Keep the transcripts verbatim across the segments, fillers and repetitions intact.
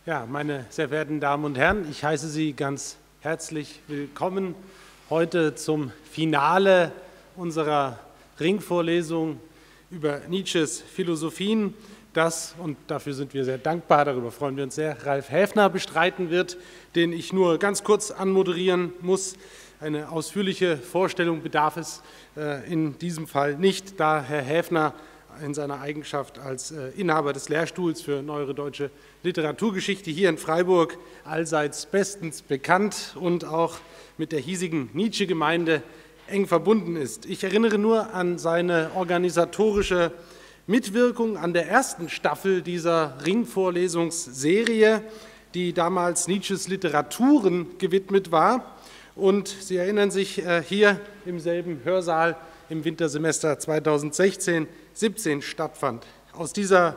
Ja, meine sehr verehrten Damen und Herren, ich heiße Sie ganz herzlich willkommen heute zum Finale unserer Ringvorlesung über Nietzsches Philosophien, das, und dafür sind wir sehr dankbar, darüber freuen wir uns sehr, Ralf Häfner bestreiten wird, den ich nur ganz kurz anmoderieren muss. Eine ausführliche Vorstellung bedarf es in diesem Fall nicht, da Herr Häfner in seiner Eigenschaft als Inhaber des Lehrstuhls für Neuere Deutsche Literaturgeschichte hier in Freiburg allseits bestens bekannt und auch mit der hiesigen Nietzsche-Gemeinde eng verbunden ist. Ich erinnere nur an seine organisatorische Mitwirkung an der ersten Staffel dieser Ringvorlesungsserie, die damals Nietzsches Literaturen gewidmet war. Und Sie erinnern sich, hier im selben Hörsaal im Wintersemester zweitausendsechzehn siebzehn stattfand. Aus dieser,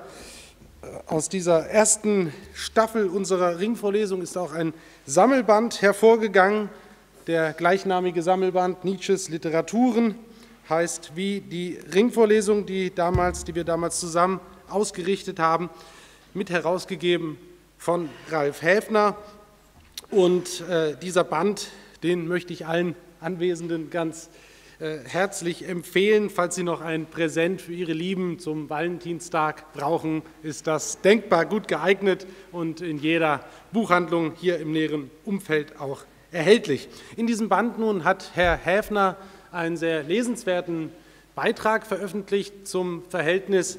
aus dieser ersten Staffel unserer Ringvorlesung ist auch ein Sammelband hervorgegangen. Der gleichnamige Sammelband Nietzsches Literaturen heißt wie die Ringvorlesung, die, damals, die wir damals zusammen ausgerichtet haben, mit herausgegeben von Ralf Häfner. Und äh, dieser Band, den möchte ich allen Anwesenden ganz herzlich empfehlen. Falls Sie noch ein Präsent für Ihre Lieben zum Valentinstag brauchen, ist das denkbar gut geeignet und in jeder Buchhandlung hier im näheren Umfeld auch erhältlich. In diesem Band nun hat Herr Häfner einen sehr lesenswerten Beitrag veröffentlicht zum Verhältnis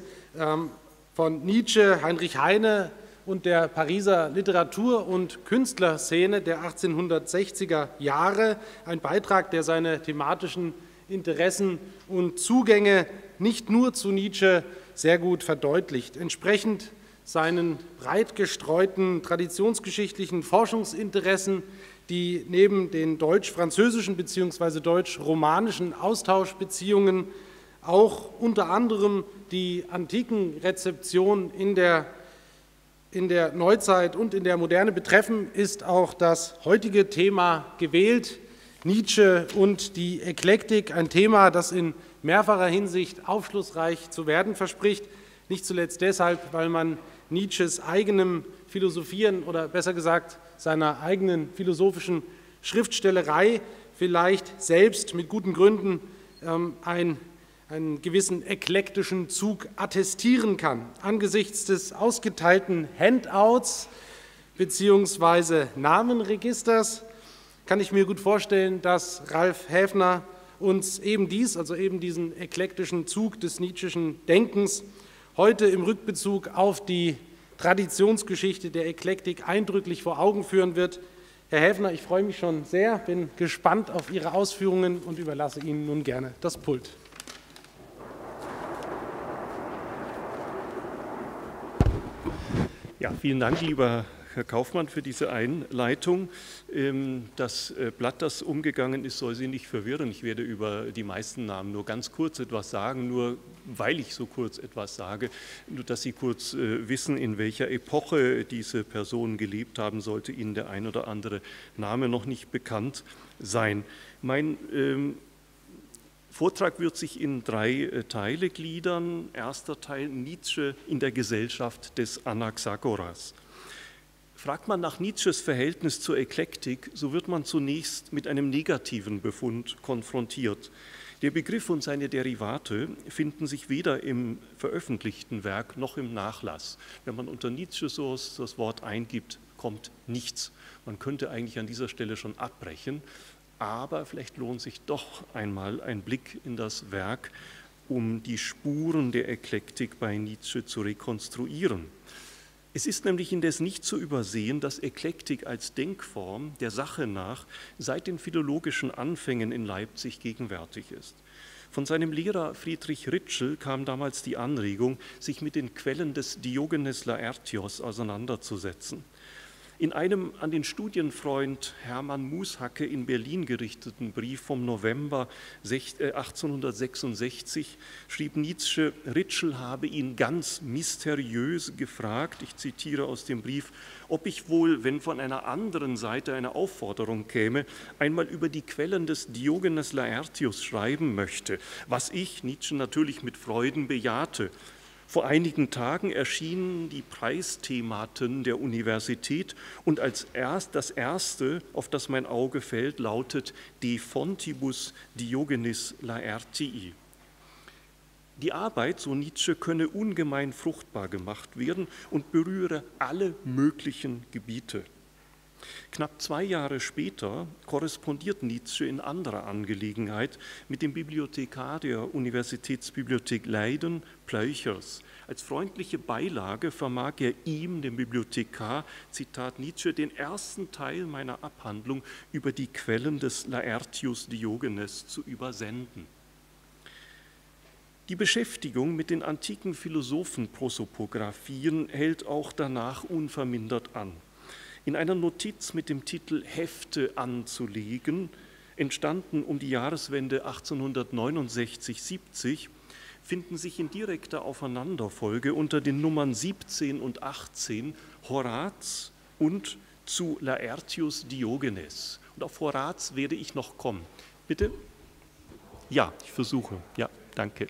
von Nietzsche, Heinrich Heine und der Pariser Literatur- und Künstlerszene der achtzehnhundertsechziger Jahre. Ein Beitrag, der seine thematischen Interessen und Zugänge nicht nur zu Nietzsche sehr gut verdeutlicht. Entsprechend seinen breit gestreuten traditionsgeschichtlichen Forschungsinteressen, die neben den deutsch-französischen bzw. deutsch-romanischen Austauschbeziehungen auch unter anderem die antiken Rezeption in der, in der Neuzeit und in der Moderne betreffen, ist auch das heutige Thema gewählt: Nietzsche und die Eklektik, ein Thema, das in mehrfacher Hinsicht aufschlussreich zu werden verspricht, nicht zuletzt deshalb, weil man Nietzsches eigenem Philosophieren oder besser gesagt seiner eigenen philosophischen Schriftstellerei vielleicht selbst mit guten Gründen ähm, ein, einen gewissen eklektischen Zug attestieren kann. Angesichts des ausgeteilten Handouts bzw. Namenregisters kann ich mir gut vorstellen, dass Ralf Häfner uns eben dies, also eben diesen eklektischen Zug des Nietzscheschen Denkens, heute im Rückbezug auf die Traditionsgeschichte der Eklektik eindrücklich vor Augen führen wird. Herr Häfner, ich freue mich schon sehr, bin gespannt auf Ihre Ausführungen und überlasse Ihnen nun gerne das Pult. Ja, vielen Dank, lieber Herr Kaufmann, für diese Einleitung. Das Blatt, das umgegangen ist, soll Sie nicht verwirren. Ich werde über die meisten Namen nur ganz kurz etwas sagen, nur weil ich so kurz etwas sage, nur dass Sie kurz wissen, in welcher Epoche diese Personen gelebt haben, sollte Ihnen der ein oder andere Name noch nicht bekannt sein. Mein ähm, Vortrag wird sich in drei Teile gliedern. Erster Teil: Nietzsche in der Gesellschaft des Anaxagoras. Fragt man nach Nietzsches Verhältnis zur Eklektik, so wird man zunächst mit einem negativen Befund konfrontiert. Der Begriff und seine Derivate finden sich weder im veröffentlichten Werk noch im Nachlass. Wenn man unter Nietzsche so das Wort eingibt, kommt nichts. Man könnte eigentlich an dieser Stelle schon abbrechen, aber vielleicht lohnt sich doch einmal ein Blick in das Werk, um die Spuren der Eklektik bei Nietzsche zu rekonstruieren. Es ist nämlich indes nicht zu übersehen, dass Eklektik als Denkform der Sache nach seit den philologischen Anfängen in Leipzig gegenwärtig ist. Von seinem Lehrer Friedrich Ritschl kam damals die Anregung, sich mit den Quellen des Diogenes Laertios auseinanderzusetzen. In einem an den Studienfreund Hermann Mushacke in Berlin gerichteten Brief vom November achtzehnhundertsechsundsechzig schrieb Nietzsche, Ritschl habe ihn ganz mysteriös gefragt, ich zitiere aus dem Brief, ob ich wohl, wenn von einer anderen Seite eine Aufforderung käme, einmal über die Quellen des Diogenes Laertius schreiben möchte, was ich, Nietzsche, natürlich mit Freuden bejahte. Vor einigen Tagen erschienen die Preisthematen der Universität und als erst, das erste, auf das mein Auge fällt, lautet De Fontibus Diogenis Laertii. Die Arbeit, so Nietzsche, könne ungemein fruchtbar gemacht werden und berühre alle möglichen Gebiete. Knapp zwei Jahre später korrespondiert Nietzsche in anderer Angelegenheit mit dem Bibliothekar der Universitätsbibliothek Leiden, Pleuchers. Als freundliche Beilage vermag er ihm, dem Bibliothekar, Zitat Nietzsche, den ersten Teil meiner Abhandlung über die Quellen des Laertius Diogenes zu übersenden. Die Beschäftigung mit den antiken Philosophenprosopographien hält auch danach unvermindert an. In einer Notiz mit dem Titel Hefte anzulegen, entstanden um die Jahreswende achtzehnhundertneunundsechzig siebzig, finden sich in direkter Aufeinanderfolge unter den Nummern siebzehn und achtzehn Horaz und zu Laertius Diogenes. Und auf Horaz werde ich noch kommen. Bitte? Ja, ich versuche. Ja, danke.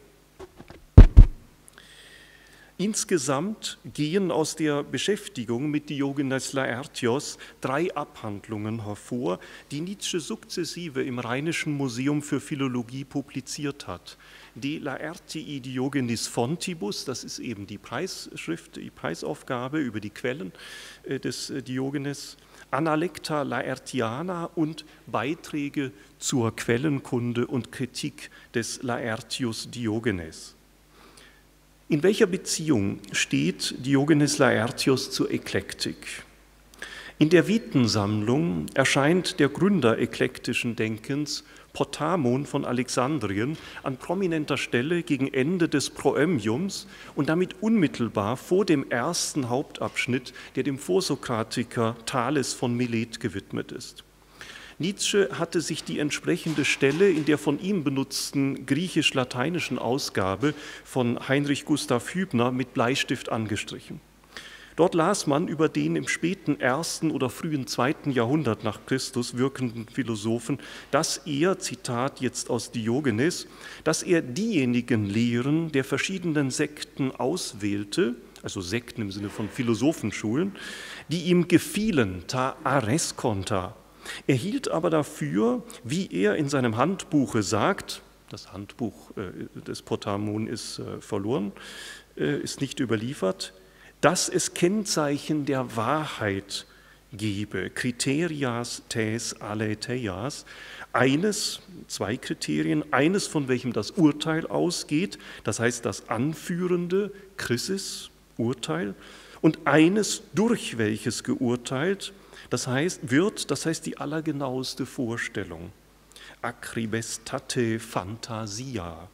Insgesamt gehen aus der Beschäftigung mit Diogenes Laertios drei Abhandlungen hervor, die Nietzsche sukzessive im Rheinischen Museum für Philologie publiziert hat. De Laertii Diogenis Fontibus, das ist eben die Preisschrift, die Preisaufgabe über die Quellen des Diogenes, Analecta Laertiana und Beiträge zur Quellenkunde und Kritik des Laertius Diogenes. In welcher Beziehung steht Diogenes Laertios zur Eklektik? In der Vitensammlung erscheint der Gründer eklektischen Denkens, Potamon von Alexandrien, an prominenter Stelle gegen Ende des Proömiums und damit unmittelbar vor dem ersten Hauptabschnitt, der dem Vorsokratiker Thales von Milet gewidmet ist. Nietzsche hatte sich die entsprechende Stelle in der von ihm benutzten griechisch-lateinischen Ausgabe von Heinrich Gustav Hübner mit Bleistift angestrichen. Dort las man über den im späten ersten oder frühen zweiten Jahrhundert nach Christus wirkenden Philosophen, dass er, Zitat jetzt aus Diogenes, dass er diejenigen Lehren der verschiedenen Sekten auswählte, also Sekten im Sinne von Philosophenschulen, die ihm gefielen, ta ares conta. Er hielt aber dafür, wie er in seinem Handbuche sagt, das Handbuch des Potamon ist verloren, ist nicht überliefert, dass es Kennzeichen der Wahrheit gebe, Kriterias tes aletheias, eines, zwei Kriterien, eines, von welchem das Urteil ausgeht, das heißt das anführende, Krisis, Urteil, und eines, durch welches geurteilt, das heißt, wird, das heißt die allergenaueste Vorstellung. Acribestate fantasia.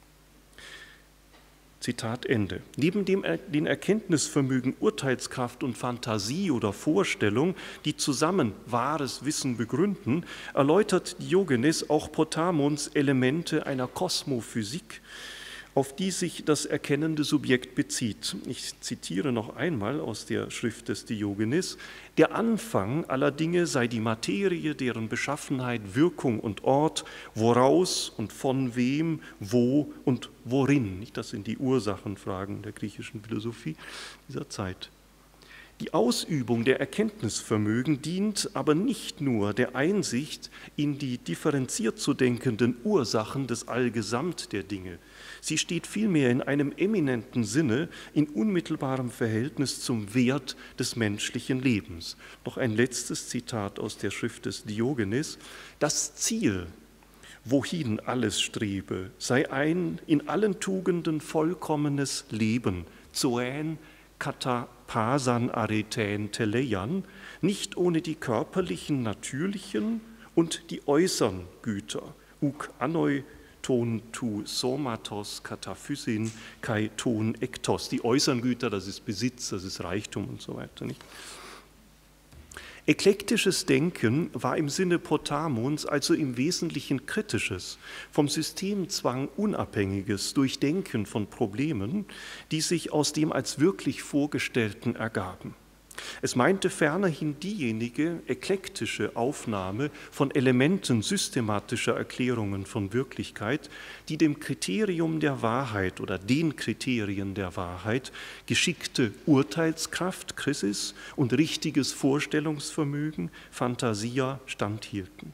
Zitat Ende. Neben dem den Erkenntnisvermögen, Urteilskraft und Fantasie oder Vorstellung, die zusammen wahres Wissen begründen, erläutert Diogenes auch Potamons Elemente einer Kosmophysik, auf die sich das erkennende Subjekt bezieht. Ich zitiere noch einmal aus der Schrift des Diogenes: Der Anfang aller Dinge sei die Materie, deren Beschaffenheit, Wirkung und Ort, woraus und von wem, wo und worin. Das sind die Ursachenfragen der griechischen Philosophie dieser Zeit. Die Ausübung der Erkenntnisvermögen dient aber nicht nur der Einsicht in die differenziert zu denkenden Ursachen des Allgesamt der Dinge. Sie steht vielmehr in einem eminenten Sinne in unmittelbarem Verhältnis zum Wert des menschlichen Lebens. Noch ein letztes Zitat aus der Schrift des Diogenes: Das Ziel, wohin alles strebe, sei ein in allen Tugenden vollkommenes Leben, zoän katapasan aretäen teleian, nicht ohne die körperlichen, natürlichen und die äußeren Güter, uk anoi ton tu somatos kataphysin kai ton ektos. Die äußeren Güter, das ist Besitz, das ist Reichtum und so weiter, nicht? Eklektisches Denken war im Sinne Potamons also im Wesentlichen kritisches, vom Systemzwang unabhängiges Durchdenken von Problemen, die sich aus dem als wirklich Vorgestellten ergaben. Es meinte fernerhin diejenige eklektische Aufnahme von Elementen systematischer Erklärungen von Wirklichkeit, die dem Kriterium der Wahrheit oder den Kriterien der Wahrheit geschickte Urteilskraft, Krisis und richtiges Vorstellungsvermögen, Phantasia standhielten.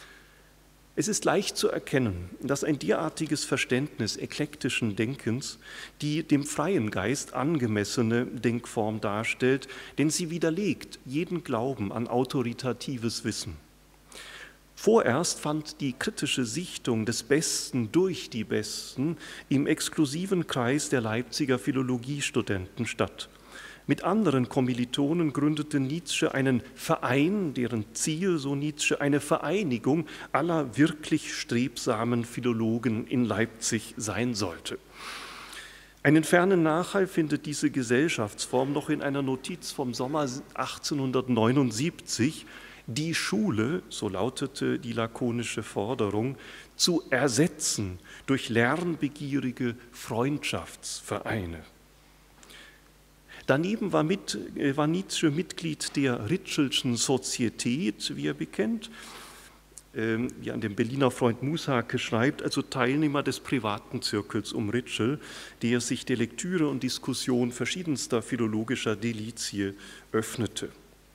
Es ist leicht zu erkennen, dass ein derartiges Verständnis eklektischen Denkens die dem freien Geist angemessene Denkform darstellt, denn sie widerlegt jeden Glauben an autoritatives Wissen. Vorerst fand die kritische Sichtung des Besten durch die Besten im exklusiven Kreis der Leipziger Philologiestudenten statt. Mit anderen Kommilitonen gründete Nietzsche einen Verein, deren Ziel, so Nietzsche, eine Vereinigung aller wirklich strebsamen Philologen in Leipzig sein sollte. Einen fernen Nachhall findet diese Gesellschaftsform noch in einer Notiz vom Sommer achtzehnhundertneunundsiebzig, die Schule, so lautete die lakonische Forderung, zu ersetzen durch lernbegierige Freundschaftsvereine. Daneben war, mit, war Nietzsche Mitglied der Ritschelschen Sozietät, wie er bekennt, ähm, wie an den Berliner Freund Mushake schreibt, also Teilnehmer des privaten Zirkels um Ritschl, der sich der Lektüre und Diskussion verschiedenster philologischer Delizie öffnete.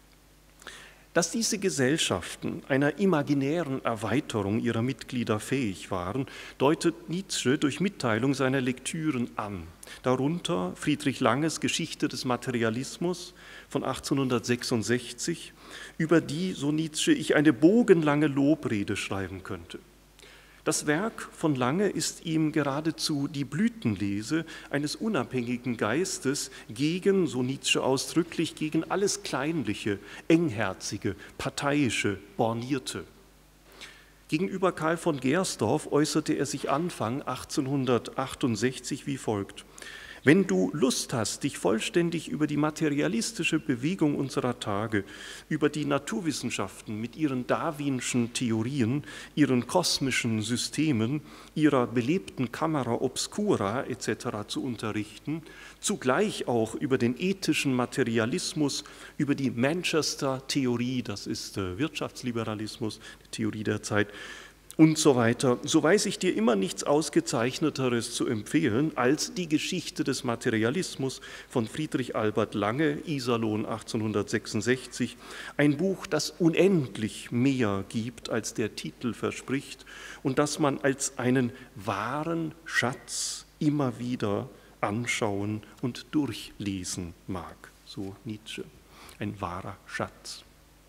Dass diese Gesellschaften einer imaginären Erweiterung ihrer Mitglieder fähig waren, deutet Nietzsche durch Mitteilung seiner Lektüren an. Darunter Friedrich Langes Geschichte des Materialismus von achtzehnhundertsechsundsechzig, über die, so Nietzsche, ich eine bogenlange Lobrede schreiben könnte. Das Werk von Lange ist ihm geradezu die Blütenlese eines unabhängigen Geistes gegen, so Nietzsche ausdrücklich, gegen alles Kleinliche, Engherzige, Parteiische, Bornierte. Gegenüber Karl von Gersdorff äußerte er sich Anfang achtzehnhundertachtundsechzig wie folgt: Wenn du Lust hast, dich vollständig über die materialistische Bewegung unserer Tage, über die Naturwissenschaften mit ihren darwinschen Theorien, ihren kosmischen Systemen, ihrer belebten Camera obscura et cetera zu unterrichten, zugleich auch über den ethischen Materialismus, über die Manchester-Theorie, das ist Wirtschaftsliberalismus, die Theorie der Zeit, und so weiter, so weiß ich dir immer nichts Ausgezeichneteres zu empfehlen als die Geschichte des Materialismus von Friedrich Albert Lange, Iserlohn achtzehnhundertsechsundsechzig, ein Buch, das unendlich mehr gibt, als der Titel verspricht und das man als einen wahren Schatz immer wieder anschauen und durchlesen mag, so Nietzsche, ein wahrer Schatz.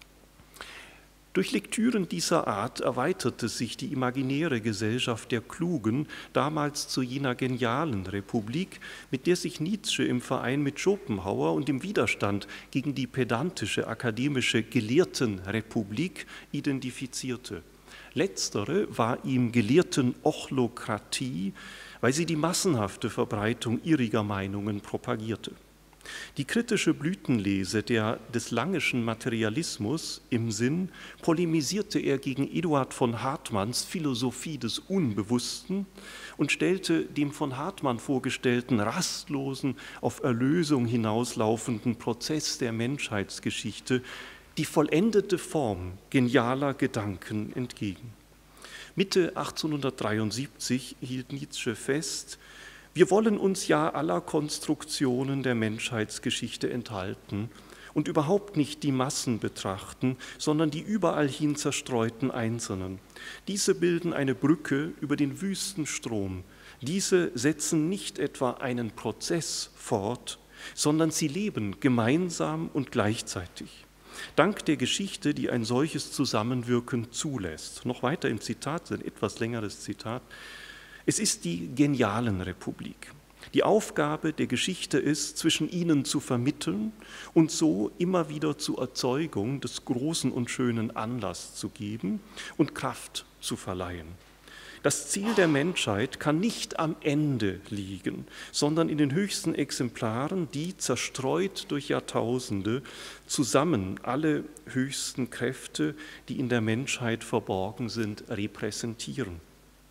Durch Lektüren dieser Art erweiterte sich die imaginäre Gesellschaft der Klugen damals zu jener genialen Republik, mit der sich Nietzsche im Verein mit Schopenhauer und im Widerstand gegen die pedantische akademische Gelehrtenrepublik identifizierte. Letztere war ihm Gelehrtenochlokratie, weil sie die massenhafte Verbreitung irriger Meinungen propagierte. Die kritische Blütenlese der, des Langeschen Materialismus im Sinn polemisierte er gegen Eduard von Hartmanns Philosophie des Unbewussten und stellte dem von Hartmann vorgestellten rastlosen, auf Erlösung hinauslaufenden Prozess der Menschheitsgeschichte die vollendete Form genialer Gedanken entgegen. Mitte achtzehnhundertdreiundsiebzig hielt Nietzsche fest: Wir wollen uns ja aller Konstruktionen der Menschheitsgeschichte enthalten und überhaupt nicht die Massen betrachten, sondern die überall hin zerstreuten Einzelnen. Diese bilden eine Brücke über den wüsten Strom. Diese setzen nicht etwa einen Prozess fort, sondern sie leben gemeinsam und gleichzeitig. Dank der Geschichte, die ein solches Zusammenwirken zulässt. Noch weiter im Zitat, ein etwas längeres Zitat. Es ist die genialen Republik. Die Aufgabe der Geschichte ist, zwischen ihnen zu vermitteln und so immer wieder zur Erzeugung des großen und schönen Anlass zu geben und Kraft zu verleihen. Das Ziel der Menschheit kann nicht am Ende liegen, sondern in den höchsten Exemplaren, die zerstreut durch Jahrtausende zusammen alle höchsten Kräfte, die in der Menschheit verborgen sind, repräsentieren.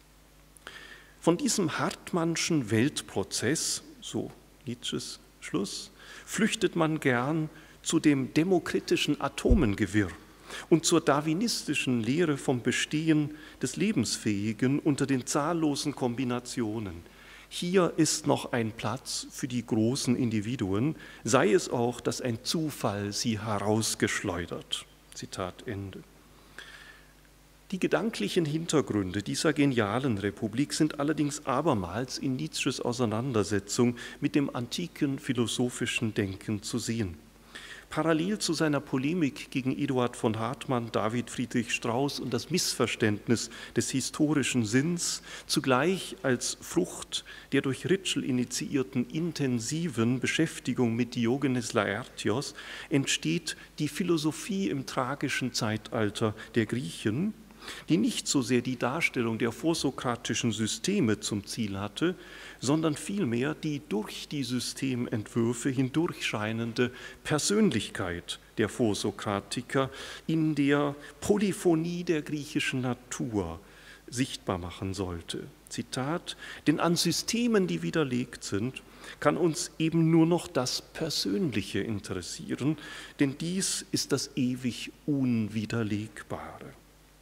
Von diesem Hartmannschen Weltprozess, so Nietzsches Schluss, flüchtet man gern zu dem demokritischen Atomengewirr und zur darwinistischen Lehre vom Bestehen des Lebensfähigen unter den zahllosen Kombinationen. Hier ist noch ein Platz für die großen Individuen, sei es auch, dass ein Zufall sie herausgeschleudert. Zitat Ende. Die gedanklichen Hintergründe dieser genialen Republik sind allerdings abermals in Nietzsches Auseinandersetzung mit dem antiken philosophischen Denken zu sehen. Parallel zu seiner Polemik gegen Eduard von Hartmann, David Friedrich Strauss und das Missverständnis des historischen Sinns, zugleich als Frucht der durch Ritschl initiierten intensiven Beschäftigung mit Diogenes Laertios, entsteht die Philosophie im tragischen Zeitalter der Griechen, die nicht so sehr die Darstellung der vorsokratischen Systeme zum Ziel hatte, sondern vielmehr die durch die Systementwürfe hindurchscheinende Persönlichkeit der Vorsokratiker in der Polyphonie der griechischen Natur sichtbar machen sollte. Zitat: Denn an Systemen, die widerlegt sind, kann uns eben nur noch das Persönliche interessieren, denn dies ist das ewig Unwiderlegbare.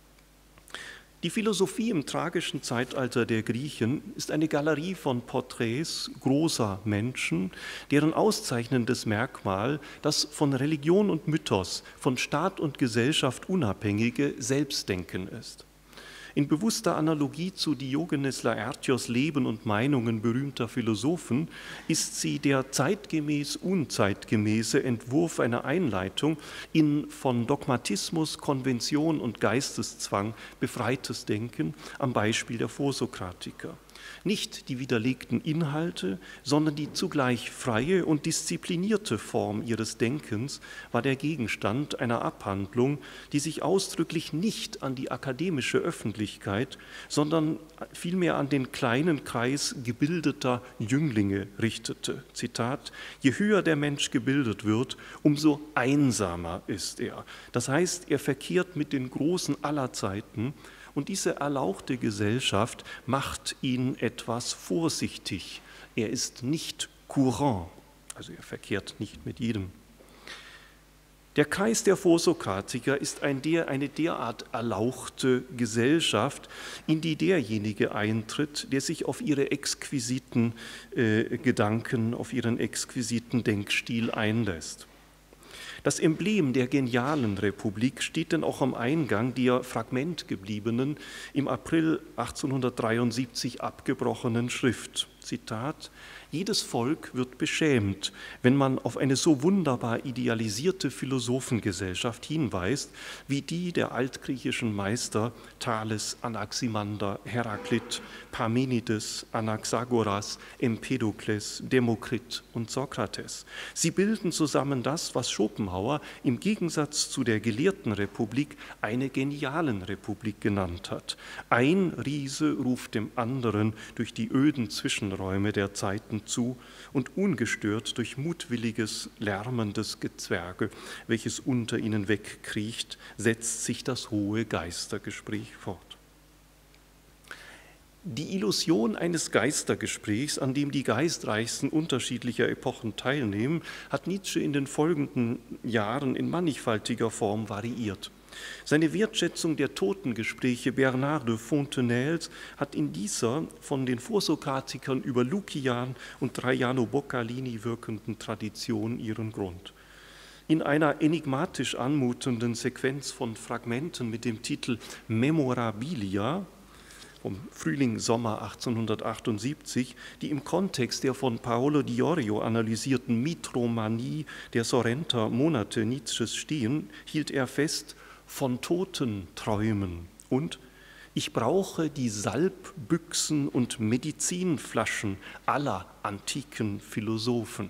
Die Philosophie im tragischen Zeitalter der Griechen ist eine Galerie von Porträts großer Menschen, deren auszeichnendes Merkmal das von Religion und Mythos, von Staat und Gesellschaft unabhängige Selbstdenken ist. In bewusster Analogie zu Diogenes Laertios Leben und Meinungen berühmter Philosophen ist sie der zeitgemäß unzeitgemäße Entwurf einer Einleitung in von Dogmatismus, Konvention und Geisteszwang befreites Denken am Beispiel der Vorsokratiker. Nicht die widerlegten Inhalte, sondern die zugleich freie und disziplinierte Form ihres Denkens war der Gegenstand einer Abhandlung, die sich ausdrücklich nicht an die akademische Öffentlichkeit, sondern vielmehr an den kleinen Kreis gebildeter Jünglinge richtete. Zitat: Je höher der Mensch gebildet wird, umso einsamer ist er. Das heißt, er verkehrt mit den Großen aller Zeiten. Und diese erlauchte Gesellschaft macht ihn etwas vorsichtig. Er ist nicht courant, also er verkehrt nicht mit jedem. Der Kreis der Vorsokratiker ist ein der, eine derart erlauchte Gesellschaft, in die derjenige eintritt, der sich auf ihre exquisiten äh, Gedanken, auf ihren exquisiten Denkstil einlässt. Das Emblem der genialen Republik steht denn auch am Eingang der fragmentgebliebenen, im April achtzehnhundertdreiundsiebzig abgebrochenen Schrift. Zitat: Jedes Volk wird beschämt, wenn man auf eine so wunderbar idealisierte Philosophengesellschaft hinweist, wie die der altgriechischen Meister Thales, Anaximander, Heraklit, Parmenides, Anaxagoras, Empedokles, Demokrit und Sokrates. Sie bilden zusammen das, was Schopenhauer im Gegensatz zu der gelehrten Republik eine genialen Republik genannt hat. Ein Riese ruft dem anderen durch die öden Zwischenräume der Zeiten zu und ungestört durch mutwilliges, lärmendes Gezwerge, welches unter ihnen wegkriecht, setzt sich das hohe Geistergespräch fort. Die Illusion eines Geistergesprächs, an dem die Geistreichsten unterschiedlicher Epochen teilnehmen, hat Nietzsche in den folgenden Jahren in mannigfaltiger Form variiert. Seine Wertschätzung der Totengespräche Bernard de Fontenelles hat in dieser von den Vorsokratikern über Lukian und Traiano Boccalini wirkenden Tradition ihren Grund. In einer enigmatisch anmutenden Sequenz von Fragmenten mit dem Titel Memorabilia vom Frühling-Sommer achtzehnhundertachtundsiebzig, die im Kontext der von Paolo Diorio analysierten Mitromanie der Sorrenter Monate Nietzsches stehen, hielt er fest: von Toten träumen und ich brauche die Salbbüchsen und Medizinflaschen aller antiken Philosophen.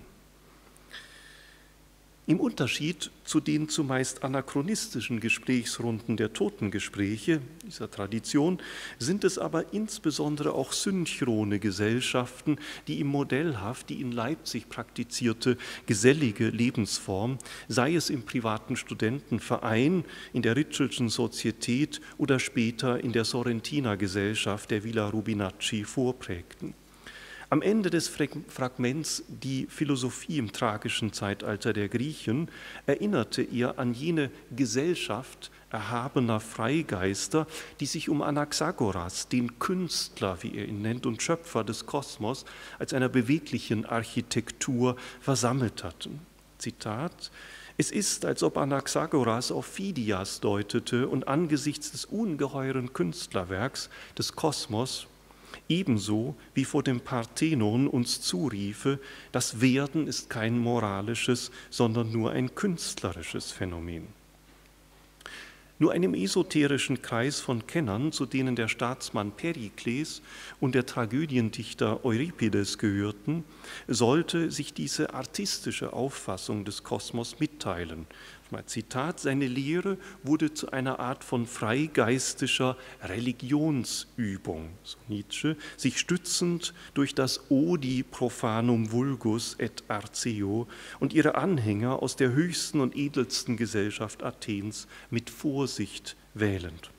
Im Unterschied zu den zumeist anachronistischen Gesprächsrunden der Totengespräche dieser Tradition sind es aber insbesondere auch synchrone Gesellschaften, die im modellhaft die in Leipzig praktizierte gesellige Lebensform, sei es im privaten Studentenverein, in der Ritschlschen Sozietät oder später in der Sorrentiner Gesellschaft der Villa Rubinacci vorprägten. Am Ende des Fragments Die Philosophie im tragischen Zeitalter der Griechen erinnerte er an jene Gesellschaft erhabener Freigeister, die sich um Anaxagoras, den Künstler, wie er ihn nennt, und Schöpfer des Kosmos, als einer beweglichen Architektur versammelt hatten. Zitat: Es ist, als ob Anaxagoras auf Phidias deutete und angesichts des ungeheuren Künstlerwerks des Kosmos ebenso wie vor dem Parthenon uns zuriefe, das Werden ist kein moralisches, sondern nur ein künstlerisches Phänomen. Nur einem esoterischen Kreis von Kennern, zu denen der Staatsmann Perikles und der Tragödiendichter Euripides gehörten, sollte sich diese artistische Auffassung des Kosmos mitteilen. Zitat: Seine Lehre wurde zu einer Art von freigeistischer Religionsübung, so Nietzsche, sich stützend durch das Odi profanum vulgus et arceo und ihre Anhänger aus der höchsten und edelsten Gesellschaft Athens mit Vorsicht wählend.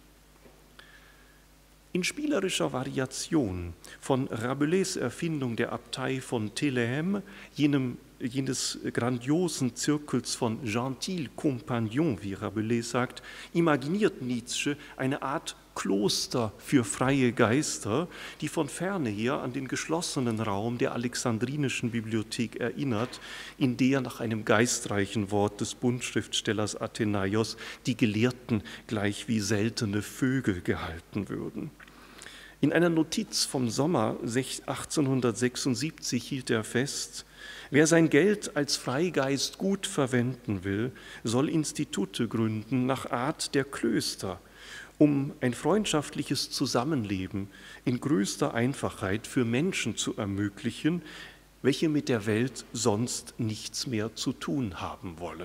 In spielerischer Variation von Rabelais' Erfindung der Abtei von Thélème, jenem jenes grandiosen Zirkels von Gentil Compagnons, wie Rabelais sagt, imaginiert Nietzsche eine Art Kloster für freie Geister, die von ferne her an den geschlossenen Raum der Alexandrinischen Bibliothek erinnert, in der nach einem geistreichen Wort des Buntschriftstellers Athenaios die Gelehrten gleich wie seltene Vögel gehalten würden. In einer Notiz vom Sommer achtzehnhundertsechsundsiebzig hielt er fest: Wer sein Geld als Freigeist gut verwenden will, soll Institute gründen nach Art der Klöster, um ein freundschaftliches Zusammenleben in größter Einfachheit für Menschen zu ermöglichen, welche mit der Welt sonst nichts mehr zu tun haben wollen.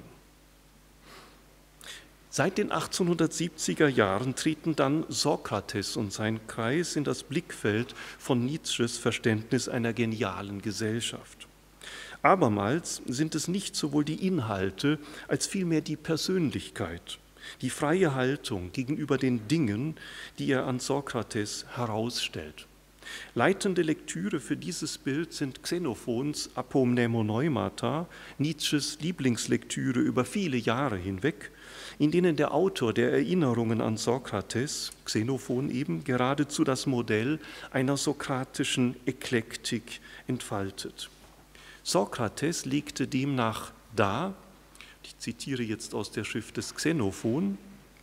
Seit den achtzehnhundertsiebziger Jahren treten dann Sokrates und sein Kreis in das Blickfeld von Nietzsches Verständnis einer genialen Gesellschaft. Abermals sind es nicht sowohl die Inhalte als vielmehr die Persönlichkeit, die freie Haltung gegenüber den Dingen, die er an Sokrates herausstellt. Leitende Lektüre für dieses Bild sind Xenophons Apomnemoneumata, Nietzsches Lieblingslektüre über viele Jahre hinweg, in denen der Autor der Erinnerungen an Sokrates, Xenophon eben, geradezu das Modell einer sokratischen Eklektik entfaltet. Sokrates legte demnach dar, ich zitiere jetzt aus der Schrift des Xenophon,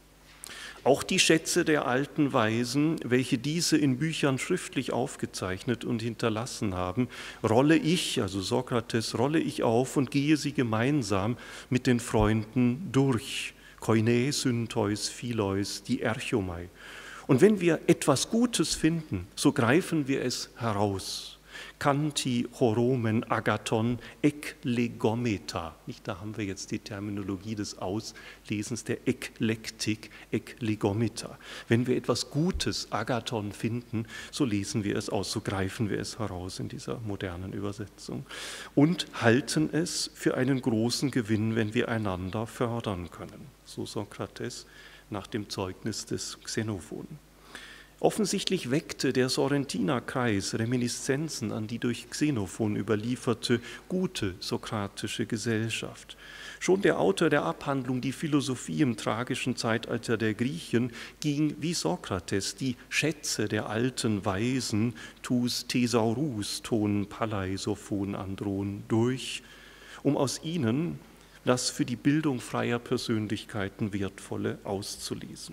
auch die Schätze der alten Weisen, welche diese in Büchern schriftlich aufgezeichnet und hinterlassen haben, rolle ich, also Sokrates, rolle ich auf und gehe sie gemeinsam mit den Freunden durch. Koine, Syntheus, Phileus, die Erchomai. Und wenn wir etwas Gutes finden, so greifen wir es heraus. Kanti, Choromen, Agathon, Eklegometa. Nicht, da haben wir jetzt die Terminologie des Auslesens der Eklektik, Eklegometa. Wenn wir etwas Gutes, Agathon, finden, so lesen wir es aus, so greifen wir es heraus in dieser modernen Übersetzung und halten es für einen großen Gewinn, wenn wir einander fördern können. So Sokrates nach dem Zeugnis des Xenophon. Offensichtlich weckte der Sorrentiner Kreis Reminiszenzen an die durch Xenophon überlieferte gute sokratische Gesellschaft. Schon der Autor der Abhandlung Die Philosophie im tragischen Zeitalter der Griechen ging wie Sokrates die Schätze der alten Weisen, tus thesaurus ton palaisophon andron, durch, um aus ihnen das für die Bildung freier Persönlichkeiten Wertvolle auszulesen.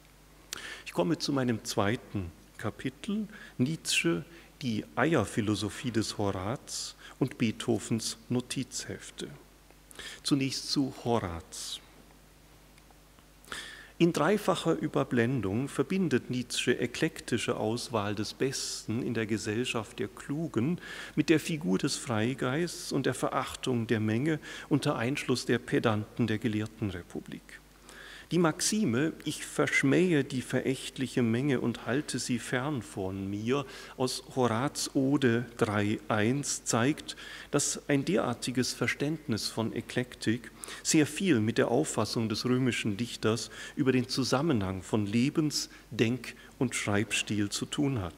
Ich komme zu meinem zweiten Kapitel, Nietzsche, die Eierphilosophie des Horaz und Beethovens Notizhefte. Zunächst zu Horaz. In dreifacher Überblendung verbindet Nietzsche eklektische Auswahl des Besten in der Gesellschaft der Klugen mit der Figur des Freigeists und der Verachtung der Menge unter Einschluss der Pedanten der Gelehrtenrepublik. Die Maxime, ich verschmähe die verächtliche Menge und halte sie fern von mir, aus Horaz Ode drei Punkt eins zeigt, dass ein derartiges Verständnis von Eklektik sehr viel mit der Auffassung des römischen Dichters über den Zusammenhang von Lebens-, Denk- und Schreibstil zu tun hat.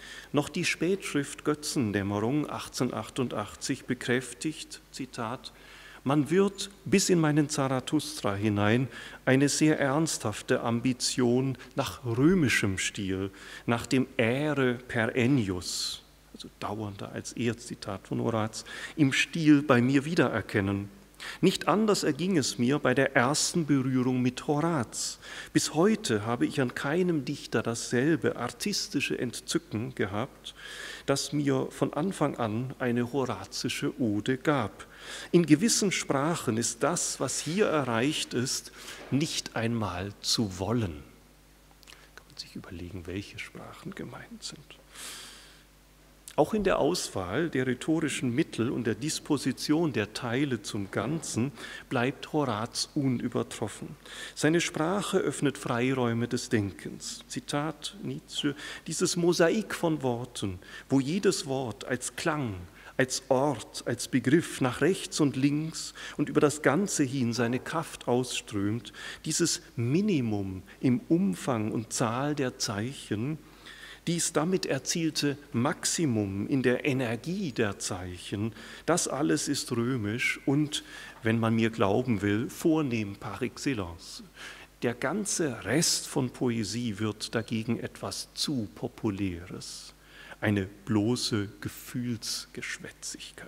Noch die Spätschrift Götzendämmerung achtzehnhundertachtundachtzig bekräftigt, Zitat, man wird bis in meinen Zarathustra hinein eine sehr ernsthafte Ambition nach römischem Stil, nach dem Aere per Ennius, also dauernder als er, Zitat von Horaz, im Stil bei mir wiedererkennen. Nicht anders erging es mir bei der ersten Berührung mit Horaz. Bis heute habe ich an keinem Dichter dasselbe artistische Entzücken gehabt, das mir von Anfang an eine horazische Ode gab. In gewissen Sprachen ist das, was hier erreicht ist, nicht einmal zu wollen. Kann man sich überlegen, welche Sprachen gemeint sind. Auch in der Auswahl der rhetorischen Mittel und der Disposition der Teile zum Ganzen bleibt Horaz unübertroffen. Seine Sprache öffnet Freiräume des Denkens. Zitat Nietzsche, dieses Mosaik von Worten, wo jedes Wort als Klang, als Ort, als Begriff nach rechts und links und über das Ganze hin seine Kraft ausströmt, dieses Minimum im Umfang und Zahl der Zeichen, dies damit erzielte Maximum in der Energie der Zeichen, das alles ist römisch und, wenn man mir glauben will, vornehm par excellence. Der ganze Rest von Poesie wird dagegen etwas zu Populäres, eine bloße Gefühlsgeschwätzigkeit.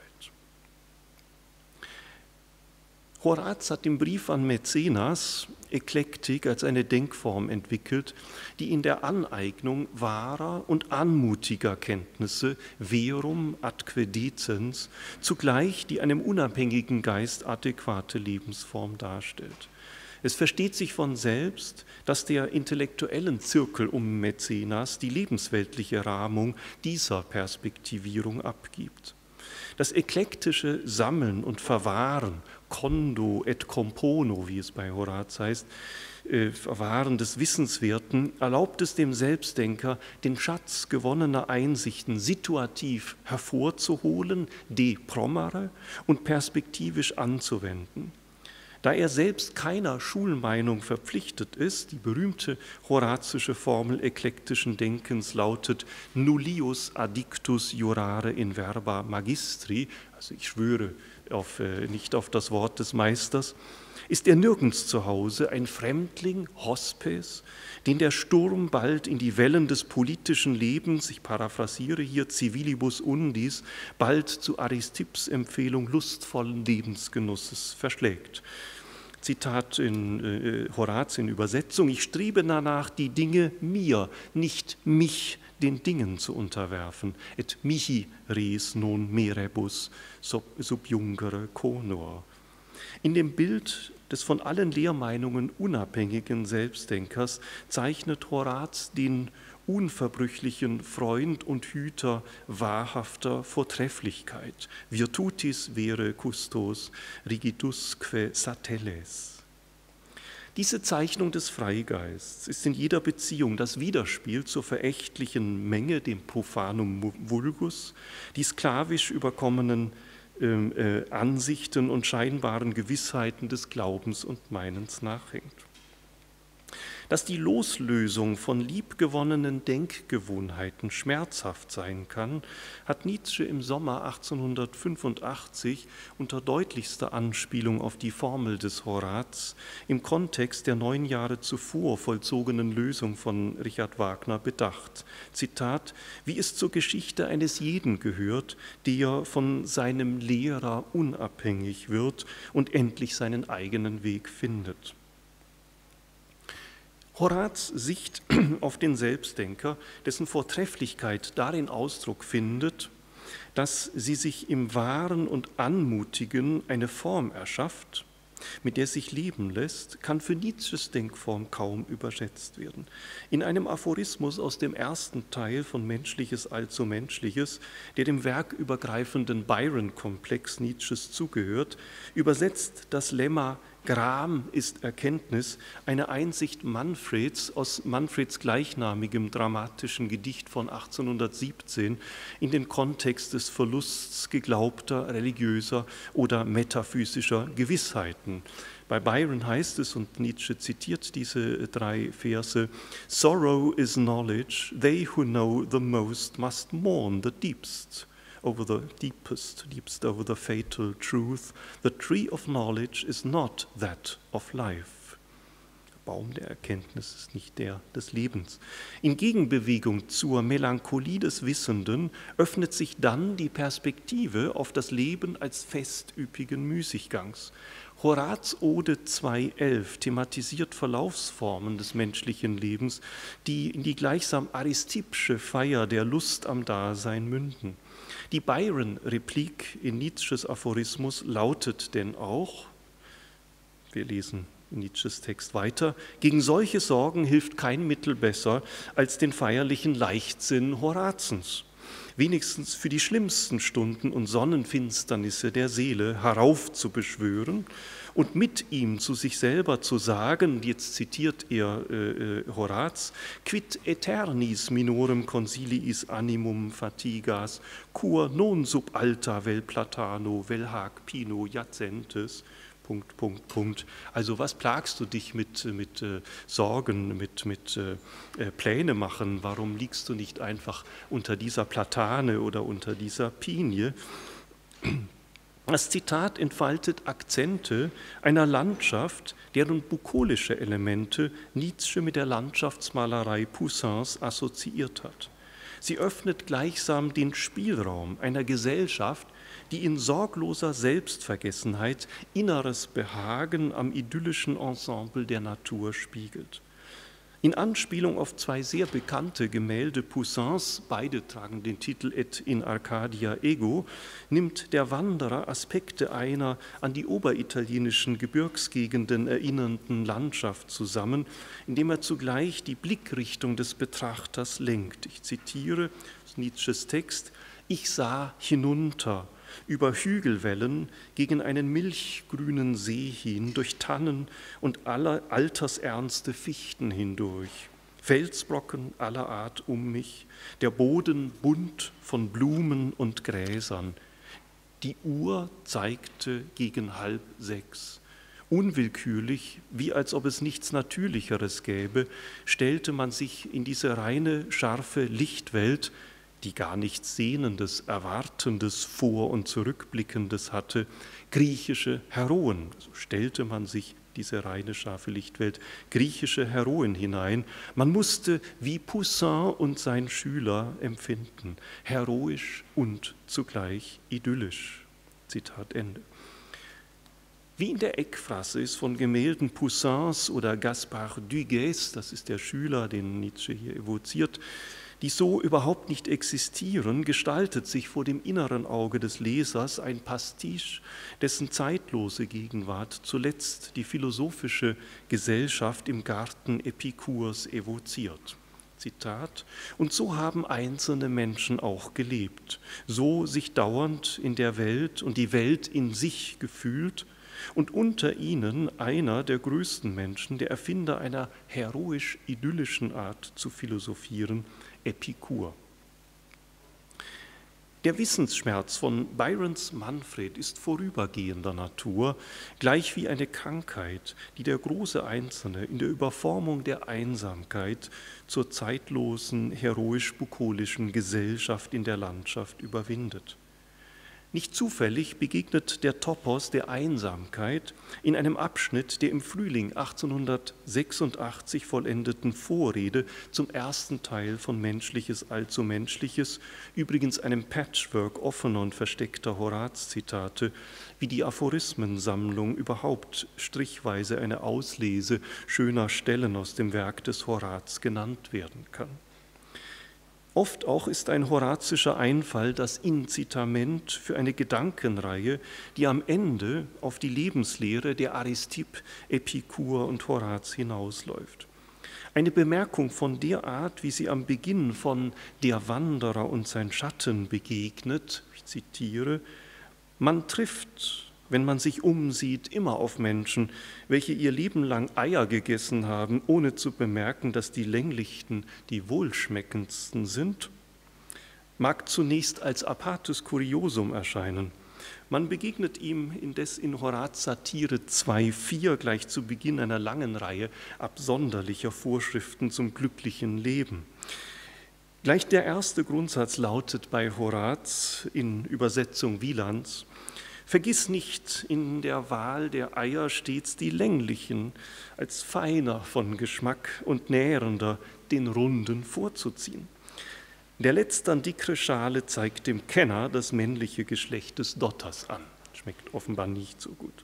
Horaz hat im Brief an Mäzenas Eklektik als eine Denkform entwickelt, die in der Aneignung wahrer und anmutiger Kenntnisse, verum adque decens, zugleich die einem unabhängigen Geist adäquate Lebensform darstellt. Es versteht sich von selbst, dass der intellektuellen Zirkel um Mäzenas die lebensweltliche Rahmung dieser Perspektivierung abgibt. Das eklektische Sammeln und Verwahren, Condo et compono, wie es bei Horaz heißt, äh, Verwahren des Wissenswerten, erlaubt es dem Selbstdenker, den Schatz gewonnener Einsichten situativ hervorzuholen, de promere und perspektivisch anzuwenden. Da er selbst keiner Schulmeinung verpflichtet ist, die berühmte horazische Formel eklektischen Denkens lautet nullius addictus jurare in verba magistri, also ich schwöre auf, äh, nicht auf das Wort des Meisters, ist er nirgends zu Hause, ein Fremdling, Hospes, den der Sturm bald in die Wellen des politischen Lebens, ich paraphrasiere hier, civilibus undis, bald zu Aristipps Empfehlung lustvollen Lebensgenusses verschlägt. Zitat in äh, Horaz in Übersetzung, ich strebe danach, die Dinge mir, nicht mich, den Dingen zu unterwerfen. Et mihi res non merebus sub, subjungere conor. In dem Bild des von allen Lehrmeinungen unabhängigen Selbstdenkers zeichnet Horaz den unverbrüchlichen Freund und Hüter wahrhafter Vortrefflichkeit. Virtutis vere custos rigidusque sateles. Diese Zeichnung des Freigeists ist in jeder Beziehung das Widerspiel zur verächtlichen Menge, dem profanum vulgus, die sklavisch überkommenen äh, äh, Ansichten und scheinbaren Gewissheiten des Glaubens und Meinens nachhängt. Dass die Loslösung von liebgewonnenen Denkgewohnheiten schmerzhaft sein kann, hat Nietzsche im Sommer achtzehnhundertfünfundachtzig unter deutlichster Anspielung auf die Formel des Horaz im Kontext der neun Jahre zuvor vollzogenen Lösung von Richard Wagner bedacht. Zitat, wie es zur Geschichte eines jeden gehört, der von seinem Lehrer unabhängig wird und endlich seinen eigenen Weg findet. Horaz' Sicht auf den Selbstdenker, dessen Vortrefflichkeit darin Ausdruck findet, dass sie sich im Wahren und Anmutigen eine Form erschafft, mit der sich leben lässt, kann für Nietzsches Denkform kaum überschätzt werden. In einem Aphorismus aus dem ersten Teil von Menschliches allzu Menschliches, der dem werkübergreifenden Byron-Komplex Nietzsches zugehört, übersetzt das Lemma Gram ist Erkenntnis, eine Einsicht Manfreds aus Manfreds gleichnamigem dramatischen Gedicht von achtzehnhundertsiebzehn in den Kontext des Verlusts geglaubter, religiöser oder metaphysischer Gewissheiten. Bei Byron heißt es, und Nietzsche zitiert diese drei Verse, "Sorrow is knowledge, they who know the most must mourn the deepest. Over the deepest, deepest over the fatal truth. The tree of knowledge is not that of life." Der Baum der Erkenntnis ist nicht der des Lebens. In Gegenbewegung zur Melancholie des Wissenden öffnet sich dann die Perspektive auf das Leben als Fest üppigen Müßiggangs. Horaz' Ode zwei elf thematisiert Verlaufsformen des menschlichen Lebens, die in die gleichsam aristipsche Feier der Lust am Dasein münden. Die Byron-Replik in Nietzsches Aphorismus lautet denn auch, wir lesen in Nietzsches Text weiter, gegen solche Sorgen hilft kein Mittel besser als den feierlichen Leichtsinn Horazens. Wenigstens für die schlimmsten Stunden und Sonnenfinsternisse der Seele heraufzubeschwören und mit ihm zu sich selber zu sagen, jetzt zitiert er äh, Horaz, quid aeternis minorem consiliis animum fatigas, cur non sub alta vel platano vel hac pino jacentes, Punkt, Punkt, Punkt. Also was plagst du dich mit, mit äh, Sorgen, mit, mit äh, Pläne machen? Warum liegst du nicht einfach unter dieser Platane oder unter dieser Pinie? Das Zitat entfaltet Akzente einer Landschaft, deren bukolische Elemente Nietzsche mit der Landschaftsmalerei Poussins assoziiert hat. Sie öffnet gleichsam den Spielraum einer Gesellschaft, die in sorgloser Selbstvergessenheit inneres Behagen am idyllischen Ensemble der Natur spiegelt. In Anspielung auf zwei sehr bekannte Gemälde Poussins, beide tragen den Titel Et in Arcadia Ego, nimmt der Wanderer Aspekte einer an die oberitalienischen Gebirgsgegenden erinnernden Landschaft zusammen, indem er zugleich die Blickrichtung des Betrachters lenkt. Ich zitiere aus Nietzsches Text: Ich sah hinunter über Hügelwellen gegen einen milchgrünen See hin, durch Tannen und aller altersernste Fichten hindurch, Felsbrocken aller Art um mich, der Boden bunt von Blumen und Gräsern. Die Uhr zeigte gegen halb sechs. Unwillkürlich, wie als ob es nichts Natürlicheres gäbe, stellte man sich in diese reine, scharfe Lichtwelt, die gar nichts Sehnendes, Erwartendes, Vor- und Zurückblickendes hatte, griechische Heroen, so stellte man sich diese reine, scharfe Lichtwelt, griechische Heroen hinein. Man musste wie Poussin und sein Schüler empfinden, heroisch und zugleich idyllisch. Zitat Ende. Wie in der Eckphrase ist von Gemälden Poussins oder Gaspard Duguay's, das ist der Schüler, den Nietzsche hier evoziert, die so überhaupt nicht existieren, gestaltet sich vor dem inneren Auge des Lesers ein Pastiche, dessen zeitlose Gegenwart zuletzt die philosophische Gesellschaft im Garten Epikurs evoziert. Zitat: Und so haben einzelne Menschen auch gelebt, so sich dauernd in der Welt und die Welt in sich gefühlt, und unter ihnen einer der größten Menschen, der Erfinder einer heroisch-idyllischen Art zu philosophieren, Epikur. Der Wissensschmerz von Byrons Manfred ist vorübergehender Natur, gleich wie eine Krankheit, die der große Einzelne in der Überformung der Einsamkeit zur zeitlosen, heroisch-bukolischen Gesellschaft in der Landschaft überwindet. Nicht zufällig begegnet der Topos der Einsamkeit in einem Abschnitt der im Frühling achtzehnhundertsechsundachtzig vollendeten Vorrede zum ersten Teil von Menschliches allzu Menschliches, übrigens einem Patchwork offener und versteckter Horaz-Zitate, wie die Aphorismensammlung überhaupt strichweise eine Auslese schöner Stellen aus dem Werk des Horaz genannt werden kann. Oft auch ist ein horazischer Einfall das Incitament für eine Gedankenreihe, die am Ende auf die Lebenslehre der Aristipp, Epikur und Horaz hinausläuft. Eine Bemerkung von der Art, wie sie am Beginn von Der Wanderer und sein Schatten begegnet, ich zitiere: Man trifft wenn man sich umsieht, immer auf Menschen, welche ihr Leben lang Eier gegessen haben, ohne zu bemerken, dass die länglichsten die wohlschmeckendsten sind, mag zunächst als apartes Kuriosum erscheinen. Man begegnet ihm indes in Horaz' Satire zwei Komma vier gleich zu Beginn einer langen Reihe absonderlicher Vorschriften zum glücklichen Leben. Gleich der erste Grundsatz lautet bei Horaz in Übersetzung Wielands: Vergiss nicht in der Wahl der Eier stets die länglichen, als feiner von Geschmack und nährender den runden vorzuziehen. Der letztern dickere Schale zeigt dem Kenner das männliche Geschlecht des Dotters an. Schmeckt offenbar nicht so gut.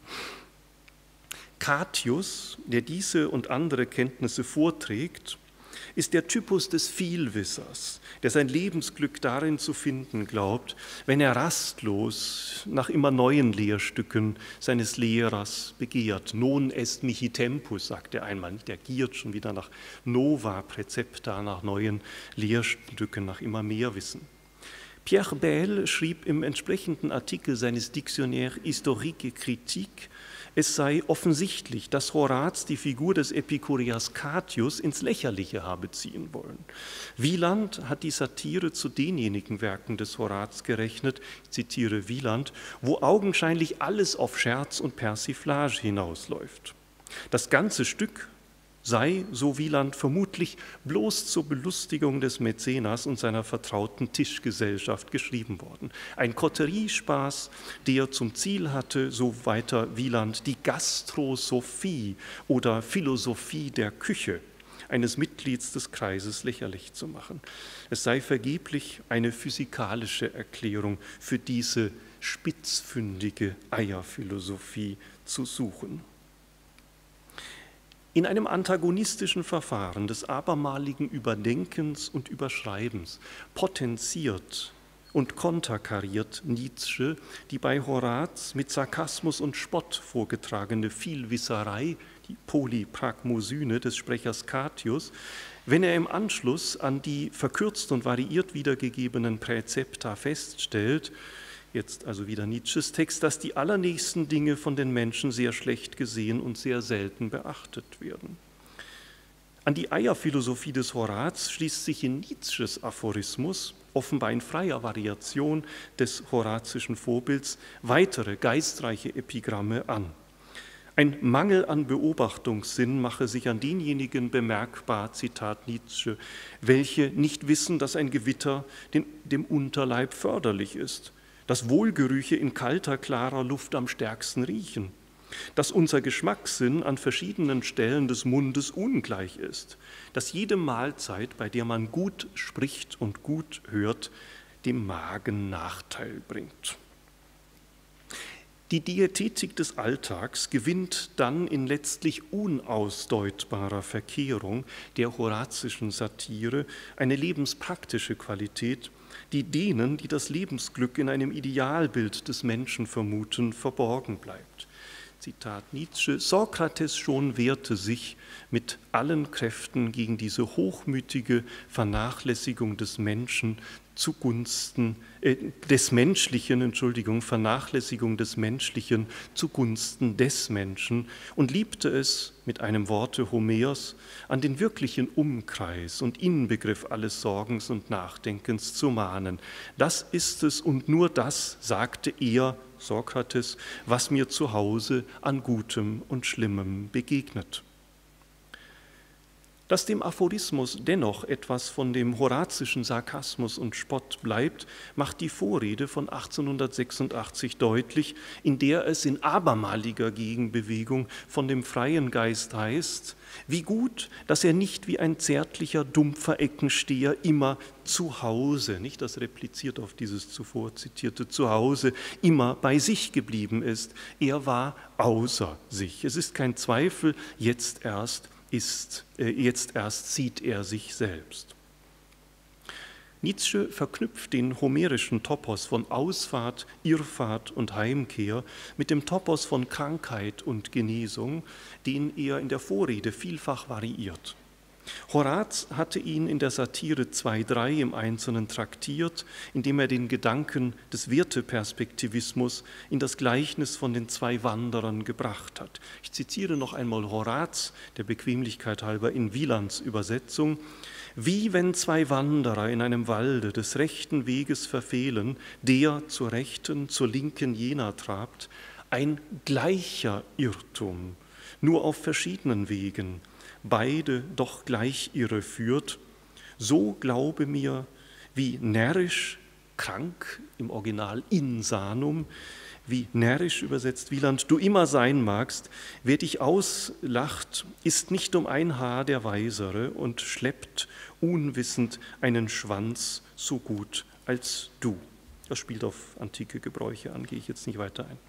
Catius, der diese und andere Kenntnisse vorträgt, ist der Typus des Vielwissers, der sein Lebensglück darin zu finden glaubt, wenn er rastlos nach immer neuen Lehrstücken seines Lehrers begehrt. Non est mihi tempus, sagt er einmal, der giert schon wieder nach nova praecepta, nach neuen Lehrstücken, nach immer mehr Wissen. Pierre Bayle schrieb im entsprechenden Artikel seines Dictionnaire historique et critique, es sei offensichtlich, dass Horaz die Figur des Epikureers Catius ins Lächerliche habe ziehen wollen. Wieland hat die Satire zu denjenigen Werken des Horaz gerechnet, ich zitiere Wieland, wo augenscheinlich alles auf Scherz und Persiflage hinausläuft. Das ganze Stück sei, so Wieland, vermutlich bloß zur Belustigung des Mäzenas und seiner vertrauten Tischgesellschaft geschrieben worden. Ein Koteriespaß, der zum Ziel hatte, so weiter Wieland, die Gastrosophie oder Philosophie der Küche eines Mitglieds des Kreises lächerlich zu machen. Es sei vergeblich eine physikalische Erklärung für diese spitzfündige Eierphilosophie zu suchen. In einem antagonistischen Verfahren des abermaligen Überdenkens und Überschreibens potenziert und konterkariert Nietzsche die bei Horaz mit Sarkasmus und Spott vorgetragene Vielwisserei, die Polypragmosyne des Sprechers Catius, wenn er im Anschluss an die verkürzt und variiert wiedergegebenen Präzepta feststellt, jetzt also wieder Nietzsches Text, dass die allernächsten Dinge von den Menschen sehr schlecht gesehen und sehr selten beachtet werden. An die Eierphilosophie des Horaz schließt sich in Nietzsches Aphorismus, offenbar in freier Variation des horazischen Vorbilds, weitere geistreiche Epigramme an. Ein Mangel an Beobachtungssinn mache sich an denjenigen bemerkbar, Zitat Nietzsche, welche nicht wissen, dass ein Gewitter den, dem Unterleib förderlich ist, dass Wohlgerüche in kalter, klarer Luft am stärksten riechen, dass unser Geschmackssinn an verschiedenen Stellen des Mundes ungleich ist, dass jede Mahlzeit, bei der man gut spricht und gut hört, dem Magen Nachteil bringt. Die Diätetik des Alltags gewinnt dann in letztlich unausdeutbarer Verkehrung der horazischen Satire eine lebenspraktische Qualität, die denen, die das Lebensglück in einem Idealbild des Menschen vermuten, verborgen bleibt. Zitat Nietzsche: Sokrates schon wehrte sich mit allen Kräften gegen diese hochmütige Vernachlässigung des Menschen zugunsten äh, des Menschlichen, Entschuldigung, Vernachlässigung des Menschlichen zugunsten des Menschen und liebte es, mit einem Worte Homers, an den wirklichen Umkreis und Inbegriff alles Sorgens und Nachdenkens zu mahnen. Das ist es und nur das, sagte er, Sokrates, was mir zu Hause an Gutem und Schlimmem begegnet. Dass dem Aphorismus dennoch etwas von dem horazischen Sarkasmus und Spott bleibt, macht die Vorrede von achtzehnhundertsechsundachtzig deutlich, in der es in abermaliger Gegenbewegung von dem freien Geist heißt, wie gut, dass er nicht wie ein zärtlicher, dumpfer Eckensteher immer zu Hause, nicht das repliziert auf dieses zuvor zitierte Zuhause, immer bei sich geblieben ist. Er war außer sich. Es ist kein Zweifel, jetzt erst ist, äh, jetzt erst sieht er sich selbst. Nietzsche verknüpft den homerischen Topos von Ausfahrt, Irrfahrt und Heimkehr mit dem Topos von Krankheit und Genesung, den er in der Vorrede vielfach variiert. Horaz hatte ihn in der Satire zwei drei im Einzelnen traktiert, indem er den Gedanken des Werteperspektivismus in das Gleichnis von den zwei Wanderern gebracht hat. Ich zitiere noch einmal Horaz, der Bequemlichkeit halber in Wielands Übersetzung. Wie wenn zwei Wanderer in einem Walde des rechten Weges verfehlen, der zur rechten, zur linken jener trabt, ein gleicher Irrtum, nur auf verschiedenen Wegen, beide doch gleich irreführt, so glaube mir, wie närrisch, krank, im Original insanum, wie närrisch übersetzt Wieland, du immer sein magst, wer dich auslacht, ist nicht um ein Haar der Weisere und schleppt unwissend einen Schwanz so gut als du. Das spielt auf antike Gebräuche an, gehe ich jetzt nicht weiter ein.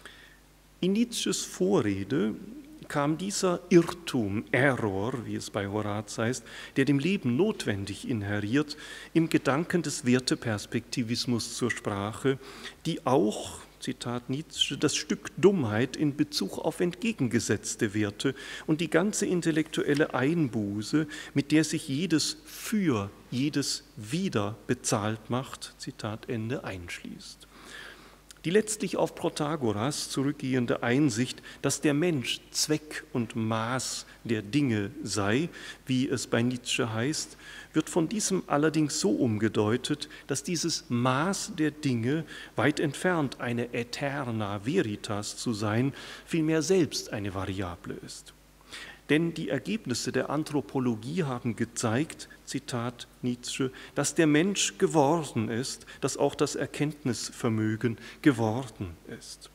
In Nietzsches Vorrede kam dieser Irrtum, Error, wie es bei Horaz heißt, der dem Leben notwendig inheriert, im Gedanken des Werteperspektivismus zur Sprache, die auch, Zitat Nietzsche, das Stück Dummheit in Bezug auf entgegengesetzte Werte und die ganze intellektuelle Einbuße, mit der sich jedes für, jedes wieder bezahlt macht, Zitat Ende, einschließt. Die letztlich auf Protagoras zurückgehende Einsicht, dass der Mensch Zweck und Maß der Dinge sei, wie es bei Nietzsche heißt, wird von diesem allerdings so umgedeutet, dass dieses Maß der Dinge, weit entfernt eine Aeterna veritas zu sein, vielmehr selbst eine Variable ist. Denn die Ergebnisse der Anthropologie haben gezeigt, Zitat Nietzsche, dass der Mensch geworden ist, dass auch das Erkenntnisvermögen geworden ist.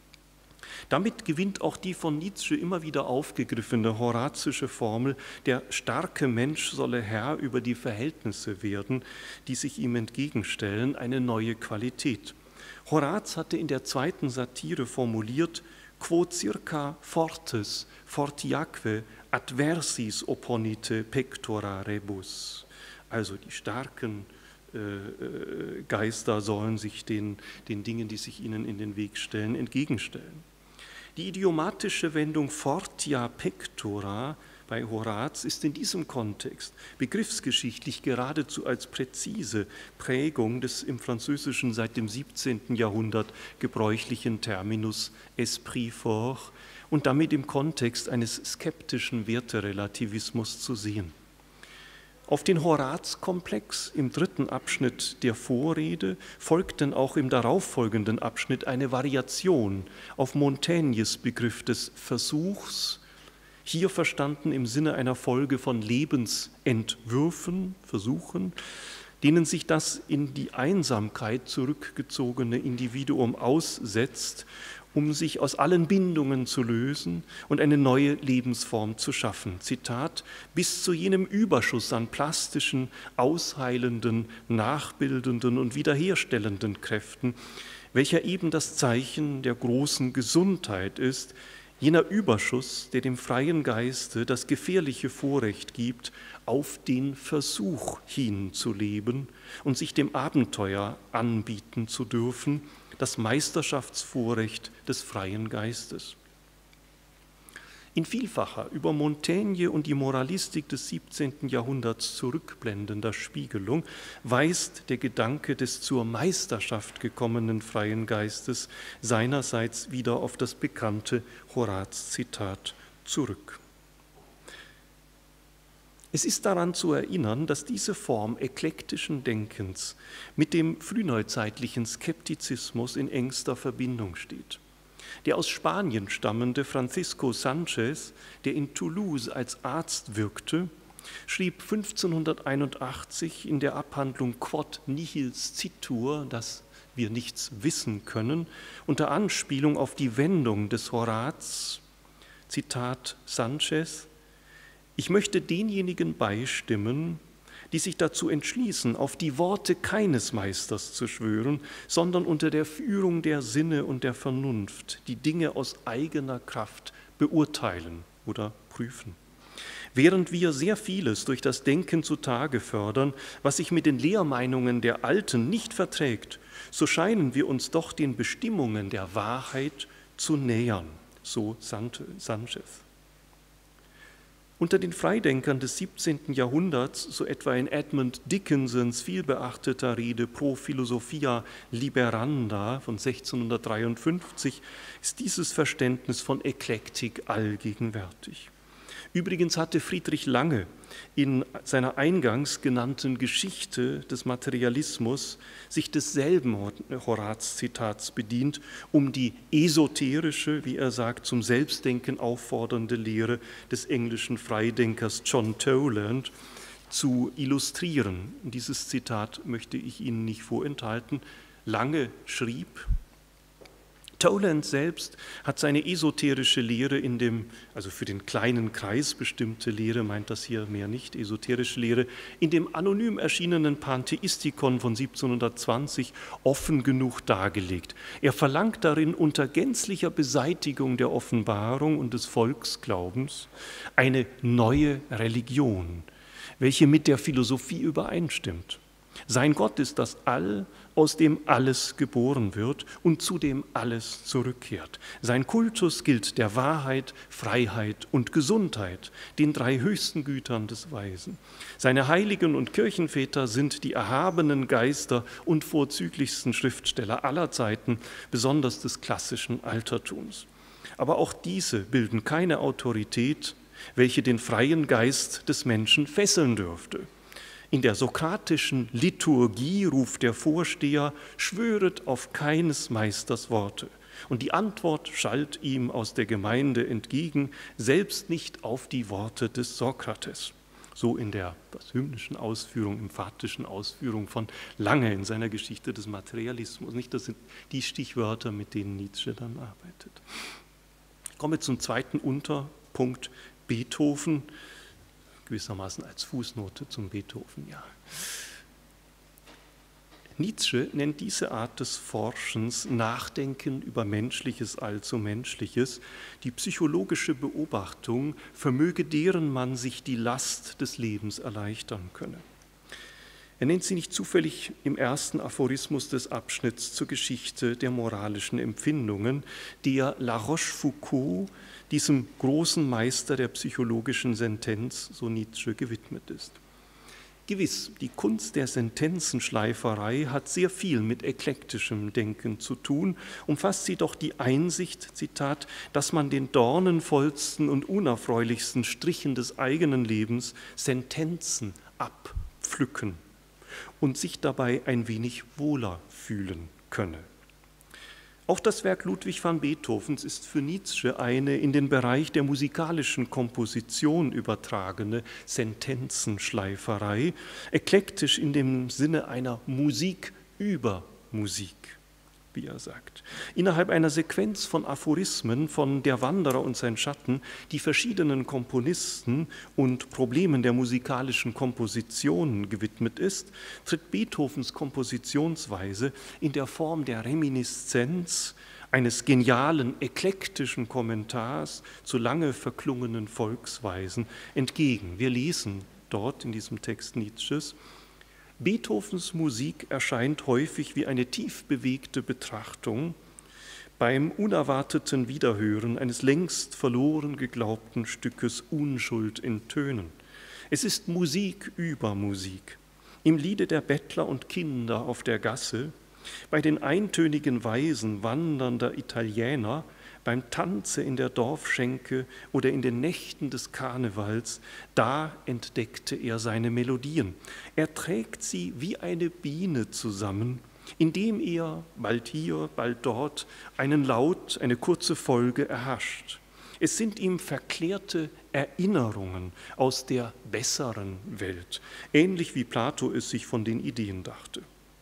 Damit gewinnt auch die von Nietzsche immer wieder aufgegriffene horazische Formel, der starke Mensch solle Herr über die Verhältnisse werden, die sich ihm entgegenstellen, eine neue Qualität. Horaz hatte in der zweiten Satire formuliert, quo circa fortes, fortiaque, adversis opponite pectora rebus. Also die starken äh, Geister sollen sich den, den Dingen, die sich ihnen in den Weg stellen, entgegenstellen. Die idiomatische Wendung fortia pectora bei Horaz ist in diesem Kontext begriffsgeschichtlich geradezu als präzise Prägung des im Französischen seit dem siebzehnten Jahrhundert gebräuchlichen Terminus esprit fort und damit im Kontext eines skeptischen Werterelativismus zu sehen. Auf den Horaz-Komplex im dritten Abschnitt der Vorrede folgt dann auch im darauffolgenden Abschnitt eine Variation auf Montaignes Begriff des Versuchs, hier verstanden im Sinne einer Folge von Lebensentwürfen, Versuchen, denen sich das in die Einsamkeit zurückgezogene Individuum aussetzt, um sich aus allen Bindungen zu lösen und eine neue Lebensform zu schaffen. Zitat, bis zu jenem Überschuss an plastischen, ausheilenden, nachbildenden und wiederherstellenden Kräften, welcher eben das Zeichen der großen Gesundheit ist, jener Überschuss, der dem freien Geiste das gefährliche Vorrecht gibt, auf den Versuch hinzuleben und sich dem Abenteuer anbieten zu dürfen, das Meisterschaftsvorrecht des freien Geistes. In vielfacher, über Montaigne und die Moralistik des siebzehnten Jahrhunderts zurückblendender Spiegelung weist der Gedanke des zur Meisterschaft gekommenen freien Geistes seinerseits wieder auf das bekannte Horaz-Zitat zurück. Es ist daran zu erinnern, dass diese Form eklektischen Denkens mit dem frühneuzeitlichen Skeptizismus in engster Verbindung steht. Der aus Spanien stammende Francisco Sanchez, der in Toulouse als Arzt wirkte, schrieb fünfzehnhunderteinundachtzig in der Abhandlung Quod nihil scitur, dass wir nichts wissen können, unter Anspielung auf die Wendung des Horaz, Zitat Sanchez, ich möchte denjenigen beistimmen, die sich dazu entschließen, auf die Worte keines Meisters zu schwören, sondern unter der Führung der Sinne und der Vernunft die Dinge aus eigener Kraft beurteilen oder prüfen. Während wir sehr vieles durch das Denken zutage fördern, was sich mit den Lehrmeinungen der Alten nicht verträgt, so scheinen wir uns doch den Bestimmungen der Wahrheit zu nähern, so Sanchez. Unter den Freidenkern des siebzehnten Jahrhunderts, so etwa in Edmund Dickinsons vielbeachteter Rede Pro Philosophia Liberanda von sechzehnhundertdreiundfünfzig, ist dieses Verständnis von Eklektik allgegenwärtig. Übrigens hatte Friedrich Lange in seiner eingangs genannten Geschichte des Materialismus sich desselben Horaz-Zitats bedient, um die esoterische, wie er sagt, zum Selbstdenken auffordernde Lehre des englischen Freidenkers John Toland zu illustrieren. Dieses Zitat möchte ich Ihnen nicht vorenthalten. Lange schrieb: Toland selbst hat seine esoterische Lehre in dem, also für den kleinen Kreis bestimmte Lehre, meint das hier mehr nicht, esoterische Lehre, in dem anonym erschienenen Pantheistikon von siebzehnhundertzwanzig offen genug dargelegt. Er verlangt darin unter gänzlicher Beseitigung der Offenbarung und des Volksglaubens eine neue Religion, welche mit der Philosophie übereinstimmt. Sein Gott ist das All, aus dem alles geboren wird und zu dem alles zurückkehrt. Sein Kultus gilt der Wahrheit, Freiheit und Gesundheit, den drei höchsten Gütern des Weisen. Seine Heiligen und Kirchenväter sind die erhabenen Geister und vorzüglichsten Schriftsteller aller Zeiten, besonders des klassischen Altertums. Aber auch diese bilden keine Autorität, welche den freien Geist des Menschen fesseln dürfte. In der sokratischen Liturgie ruft der Vorsteher: Schwöret auf keines Meisters Worte. Und die Antwort schallt ihm aus der Gemeinde entgegen: Selbst nicht auf die Worte des Sokrates. So in der hymnischen Ausführung, emphatischen Ausführung von Lange in seiner Geschichte des Materialismus. Nicht, das sind die Stichwörter, mit denen Nietzsche dann arbeitet. Ich komme zum zweiten Unterpunkt: Beethoven. Gewissermaßen als Fußnote zum Beethoven, ja. Nietzsche nennt diese Art des Forschens Nachdenken über Menschliches, allzu Menschliches, die psychologische Beobachtung, vermöge deren man sich die Last des Lebens erleichtern könne. Er nennt sie nicht zufällig im ersten Aphorismus des Abschnitts zur Geschichte der moralischen Empfindungen, der La Rochefoucauld, diesem großen Meister der psychologischen Sentenz, so Nietzsche, gewidmet ist. Gewiss, die Kunst der Sentenzenschleiferei hat sehr viel mit eklektischem Denken zu tun, umfasst sie doch die Einsicht, Zitat, dass man den dornenvollsten und unerfreulichsten Strichen des eigenen Lebens Sentenzen abpflücken und sich dabei ein wenig wohler fühlen könne. Auch das Werk Ludwig van Beethovens ist für Nietzsche eine in den Bereich der musikalischen Komposition übertragene Sentenzenschleiferei, eklektisch in dem Sinne einer Musik über Musik, wie er sagt. Innerhalb einer Sequenz von Aphorismen von Der Wanderer und sein Schatten, die verschiedenen Komponisten und Problemen der musikalischen Komposition gewidmet ist, tritt Beethovens Kompositionsweise in der Form der Reminiszenz eines genialen, eklektischen Kommentars zu lange verklungenen Volksweisen entgegen. Wir lesen dort in diesem Text Nietzsches: Beethovens Musik erscheint häufig wie eine tief bewegte Betrachtung beim unerwarteten Wiederhören eines längst verloren geglaubten Stückes Unschuld in Tönen. Es ist Musik über Musik. Im Liede der Bettler und Kinder auf der Gasse, bei den eintönigen Weisen wandernder Italiener, beim Tanze in der Dorfschenke oder in den Nächten des Karnevals, da entdeckte er seine Melodien. Er trägt sie wie eine Biene zusammen, indem er bald hier, bald dort einen Laut, eine kurze Folge erhascht. Es sind ihm verklärte Erinnerungen aus der besseren Welt, ähnlich wie Plato es sich von den Ideen dachte.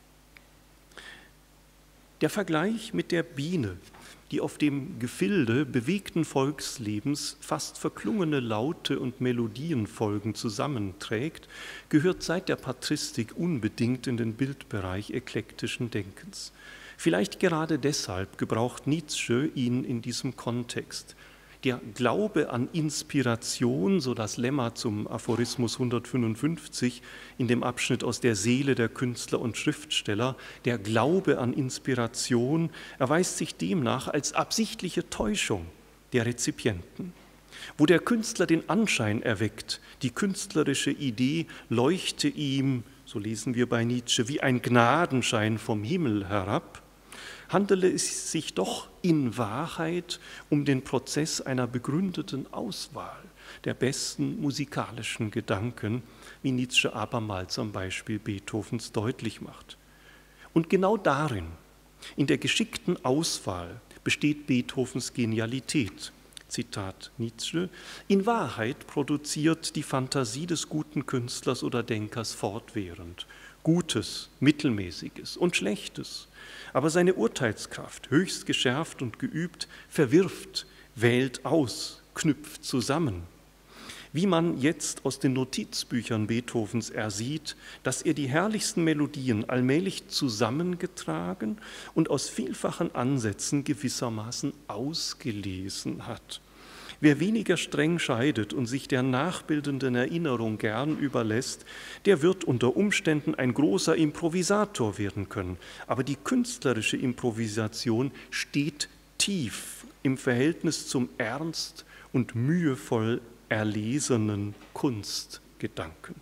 Der Vergleich mit der Biene, die auf dem Gefilde bewegten Volkslebens fast verklungene Laute und Melodienfolgen zusammenträgt, gehört seit der Patristik unbedingt in den Bildbereich eklektischen Denkens. Vielleicht gerade deshalb gebraucht Nietzsche ihn in diesem Kontext. Der Glaube an Inspiration, so das Lemma zum Aphorismus hundertfünfundfünfzig in dem Abschnitt aus der Seele der Künstler und Schriftsteller, der Glaube an Inspiration erweist sich demnach als absichtliche Täuschung der Rezipienten. wo der Künstler den Anschein erweckt, die künstlerische Idee leuchte ihm, so lesen wir bei Nietzsche, wie ein Gnadenschein vom Himmel herab, handele es sich doch in Wahrheit um den Prozess einer begründeten Auswahl der besten musikalischen Gedanken, wie Nietzsche abermals am Beispiel Beethovens deutlich macht. Und genau darin, in der geschickten Auswahl, besteht Beethovens Genialität. Zitat Nietzsche: In Wahrheit produziert die Fantasie des guten Künstlers oder Denkers fortwährend Gutes, Mittelmäßiges und Schlechtes, aber seine Urteilskraft, höchst geschärft und geübt, verwirft, wählt aus, knüpft zusammen. Wie man jetzt aus den Notizbüchern Beethovens ersieht, dass er die herrlichsten Melodien allmählich zusammengetragen und aus vielfachen Ansätzen gewissermaßen ausgelesen hat. Wer weniger streng scheidet und sich der nachbildenden Erinnerung gern überlässt, der wird unter Umständen ein großer Improvisator werden können. Aber die künstlerische Improvisation steht tief im Verhältnis zum ernst und mühevoll erlesenen Kunstgedanken.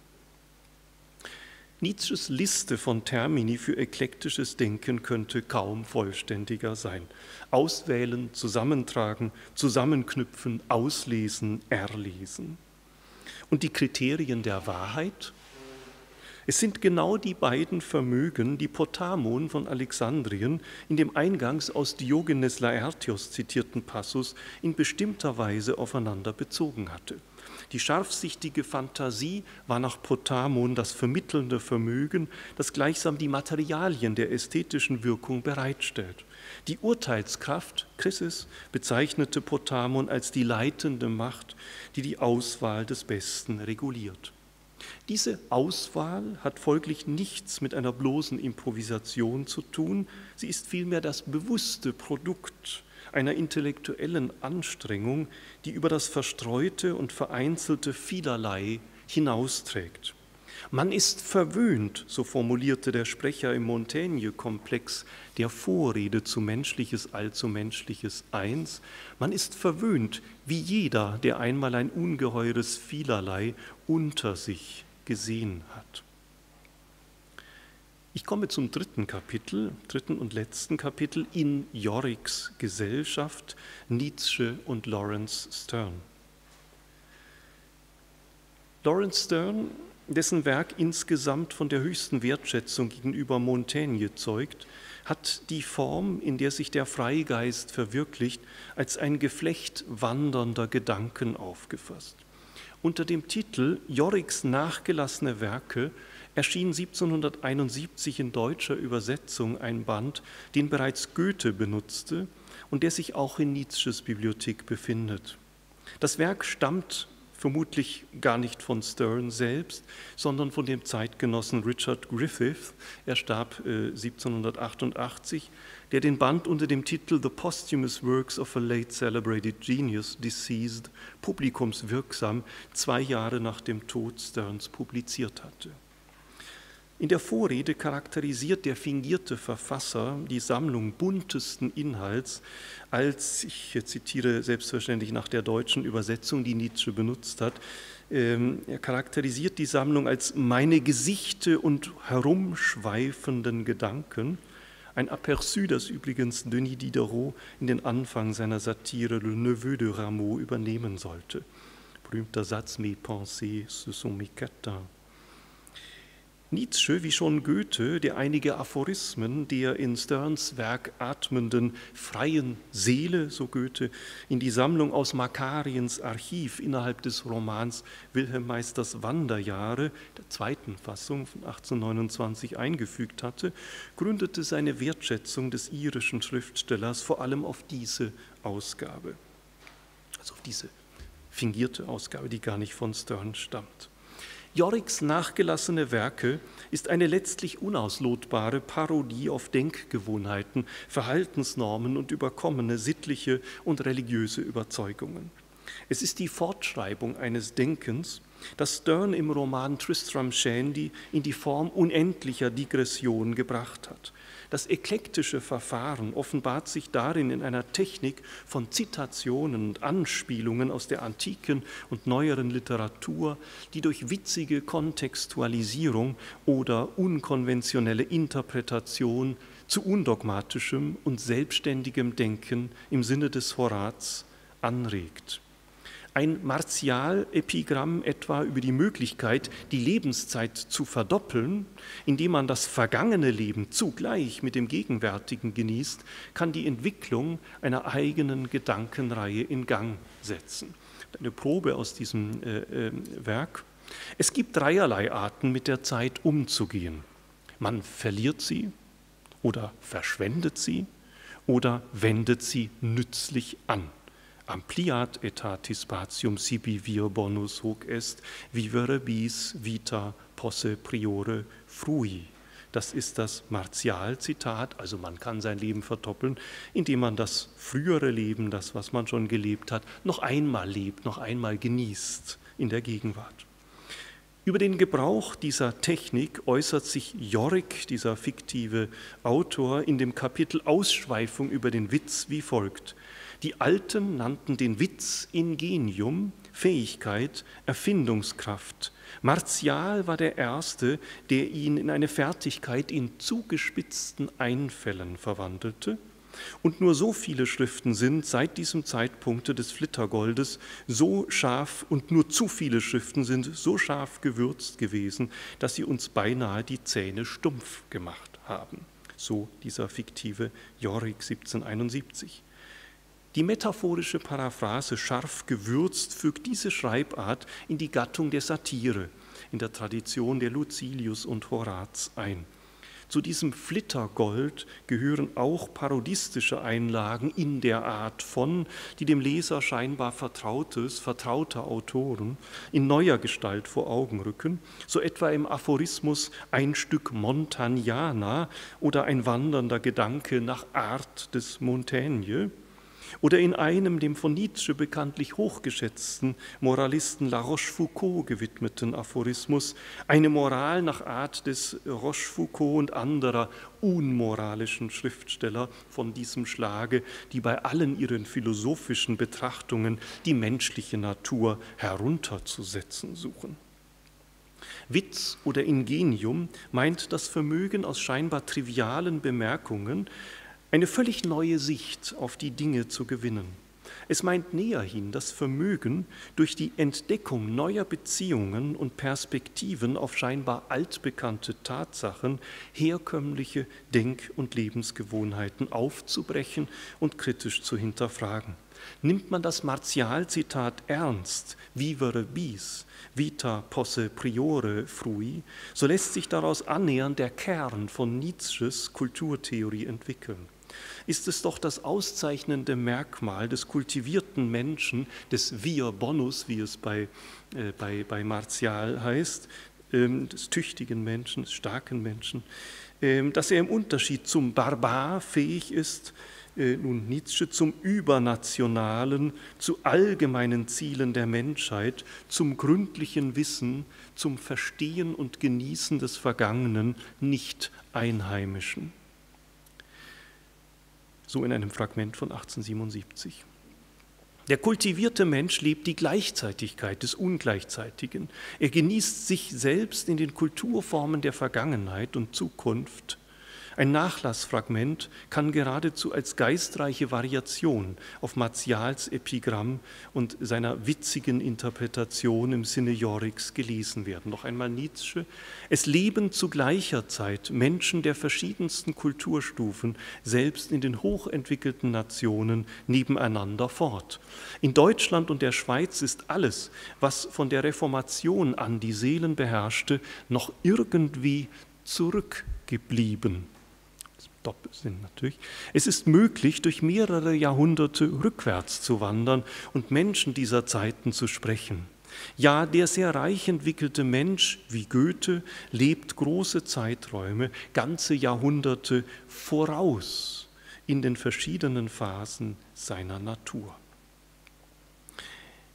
Nietzsches Liste von Termini für eklektisches Denken könnte kaum vollständiger sein. Auswählen, zusammentragen, zusammenknüpfen, auslesen, erlesen. Und die Kriterien der Wahrheit? Es sind genau die beiden Vermögen, die Potamon von Alexandrien in dem eingangs aus Diogenes Laertios zitierten Passus in bestimmter Weise aufeinander bezogen hatte. Die scharfsichtige Fantasie war nach Potamon das vermittelnde Vermögen, das gleichsam die Materialien der ästhetischen Wirkung bereitstellt. Die Urteilskraft, Chrysis, bezeichnete Potamon als die leitende Macht, die die Auswahl des Besten reguliert. Diese Auswahl hat folglich nichts mit einer bloßen Improvisation zu tun, sie ist vielmehr das bewusste Produkt einer intellektuellen Anstrengung, die über das Verstreute und Vereinzelte vielerlei hinausträgt. Man ist verwöhnt, so formulierte der Sprecher im Montaigne-Komplex der Vorrede zu Menschliches, allzu Menschliches eins, man ist verwöhnt, wie jeder, der einmal ein ungeheures Vielerlei unter sich gesehen hat. Ich komme zum dritten Kapitel, dritten und letzten Kapitel in Yoriks Gesellschaft, Nietzsche und Lawrence Sterne. Lawrence Sterne, dessen Werk insgesamt von der höchsten Wertschätzung gegenüber Montaigne zeugt, hat die Form, in der sich der Freigeist verwirklicht, als ein Geflecht wandernder Gedanken aufgefasst. Unter dem Titel Yoriks nachgelassene Werke erschien siebzehnhunderteinundsiebzig in deutscher Übersetzung ein Band, den bereits Goethe benutzte und der sich auch in Nietzsches Bibliothek befindet. Das Werk stammt vermutlich gar nicht von Sterne selbst, sondern von dem Zeitgenossen Richard Griffith, er starb äh, siebzehnhundertachtundachtzig, der den Band unter dem Titel The Posthumous Works of a Late Celebrated Genius Deceased publikumswirksam zwei Jahre nach dem Tod Sternes publiziert hatte. In der Vorrede charakterisiert der fingierte Verfasser die Sammlung buntesten Inhalts als, ich zitiere selbstverständlich nach der deutschen Übersetzung, die Nietzsche benutzt hat, er charakterisiert die Sammlung als meine Gesichte und herumschweifenden Gedanken, ein Aperçu, das übrigens Denis Diderot in den Anfang seiner Satire Le Neveu de Rameau übernehmen sollte. Berühmter Satz, mes pensées, ce sont mes catins. Nietzsche, wie schon Goethe, der einige Aphorismen der in Sternes Werk atmenden freien Seele, so Goethe, in die Sammlung aus Makariens Archiv innerhalb des Romans Wilhelm Meisters Wanderjahre, der zweiten Fassung von achtzehnhundertneunundzwanzig, eingefügt hatte, gründete seine Wertschätzung des irischen Schriftstellers vor allem auf diese Ausgabe, also auf diese fingierte Ausgabe, die gar nicht von Sterne stammt. Yoriks nachgelassene Werke ist eine letztlich unauslotbare Parodie auf Denkgewohnheiten, Verhaltensnormen und überkommene sittliche und religiöse Überzeugungen. Es ist die Fortschreibung eines Denkens, das Sterne im Roman Tristram Shandy in die Form unendlicher Digressionen gebracht hat. Das eklektische Verfahren offenbart sich darin in einer Technik von Zitationen und Anspielungen aus der antiken und neueren Literatur, die durch witzige Kontextualisierung oder unkonventionelle Interpretation zu undogmatischem und selbstständigem Denken im Sinne des Horaz anregt. Ein Martial-Epigramm etwa über die Möglichkeit, die Lebenszeit zu verdoppeln, indem man das vergangene Leben zugleich mit dem gegenwärtigen genießt, kann die Entwicklung einer eigenen Gedankenreihe in Gang setzen. Eine Probe aus diesem äh, äh, Werk. Es gibt dreierlei Arten, mit der Zeit umzugehen. Man verliert sie oder verschwendet sie oder wendet sie nützlich an. Ampliat aetatis spatium sibi vir bonus hoc est, vivere bis vita posse priore frui. Das ist das Martial-Zitat, also man kann sein Leben verdoppeln, indem man das frühere Leben, das, was man schon gelebt hat, noch einmal lebt, noch einmal genießt in der Gegenwart. Über den Gebrauch dieser Technik äußert sich Yorick, dieser fiktive Autor, in dem Kapitel Ausschweifung über den Witz wie folgt. Die Alten nannten den Witz Ingenium, Fähigkeit, Erfindungskraft. Martial war der Erste, der ihn in eine Fertigkeit in zugespitzten Einfällen verwandelte. Und nur so viele Schriften sind seit diesem Zeitpunkt des Flittergoldes so scharf und nur zu viele Schriften sind so scharf gewürzt gewesen, dass sie uns beinahe die Zähne stumpf gemacht haben. So dieser fiktive Yorick siebzehnhunderteinundsiebzig. Die metaphorische Paraphrase scharf gewürzt fügt diese Schreibart in die Gattung der Satire, in der Tradition der Lucilius und Horaz ein. Zu diesem Flittergold gehören auch parodistische Einlagen in der Art von, die dem Leser scheinbar vertrautes, vertraute Autoren in neuer Gestalt vor Augen rücken, so etwa im Aphorismus ein Stück Montagnana oder ein wandernder Gedanke nach Art des Montaigne, oder in einem dem von Nietzsche bekanntlich hochgeschätzten Moralisten La Rochefoucauld gewidmeten Aphorismus, eine Moral nach Art des Rochefoucauld und anderer unmoralischen Schriftsteller von diesem Schlage, die bei allen ihren philosophischen Betrachtungen die menschliche Natur herunterzusetzen suchen. Witz oder Ingenium meint das Vermögen, aus scheinbar trivialen Bemerkungen eine völlig neue Sicht auf die Dinge zu gewinnen. Es meint näherhin das Vermögen, durch die Entdeckung neuer Beziehungen und Perspektiven auf scheinbar altbekannte Tatsachen herkömmliche Denk- und Lebensgewohnheiten aufzubrechen und kritisch zu hinterfragen. Nimmt man das Martial-Zitat ernst, vivere bis, vita posse priore frui, so lässt sich daraus annähernd der Kern von Nietzsches Kulturtheorie entwickeln. Ist es doch das auszeichnende Merkmal des kultivierten Menschen, des vir bonus, wie es bei, äh, bei, bei Martial heißt, ähm, des tüchtigen Menschen, des starken Menschen, ähm, dass er im Unterschied zum Barbar fähig ist, äh, nun Nietzsche, zum Übernationalen, zu allgemeinen Zielen der Menschheit, zum gründlichen Wissen, zum Verstehen und Genießen des Vergangenen, nicht Einheimischen. So in einem Fragment von achtzehnhundertsiebenundsiebzig. Der kultivierte Mensch lebt die Gleichzeitigkeit des Ungleichzeitigen. Er genießt sich selbst in den Kulturformen der Vergangenheit und Zukunft. Ein Nachlassfragment kann geradezu als geistreiche Variation auf Martials Epigramm und seiner witzigen Interpretation im Sinne Yoricks gelesen werden. Noch einmal Nietzsche: Es leben zu gleicher Zeit Menschen der verschiedensten Kulturstufen, selbst in den hochentwickelten Nationen, nebeneinander fort. In Deutschland und der Schweiz ist alles, was von der Reformation an die Seelen beherrschte, noch irgendwie zurückgeblieben. Doppelsinn natürlich. Es ist möglich, durch mehrere Jahrhunderte rückwärts zu wandern und Menschen dieser Zeiten zu sprechen. Ja, der sehr reich entwickelte Mensch wie Goethe lebt große Zeiträume, ganze Jahrhunderte voraus in den verschiedenen Phasen seiner Natur.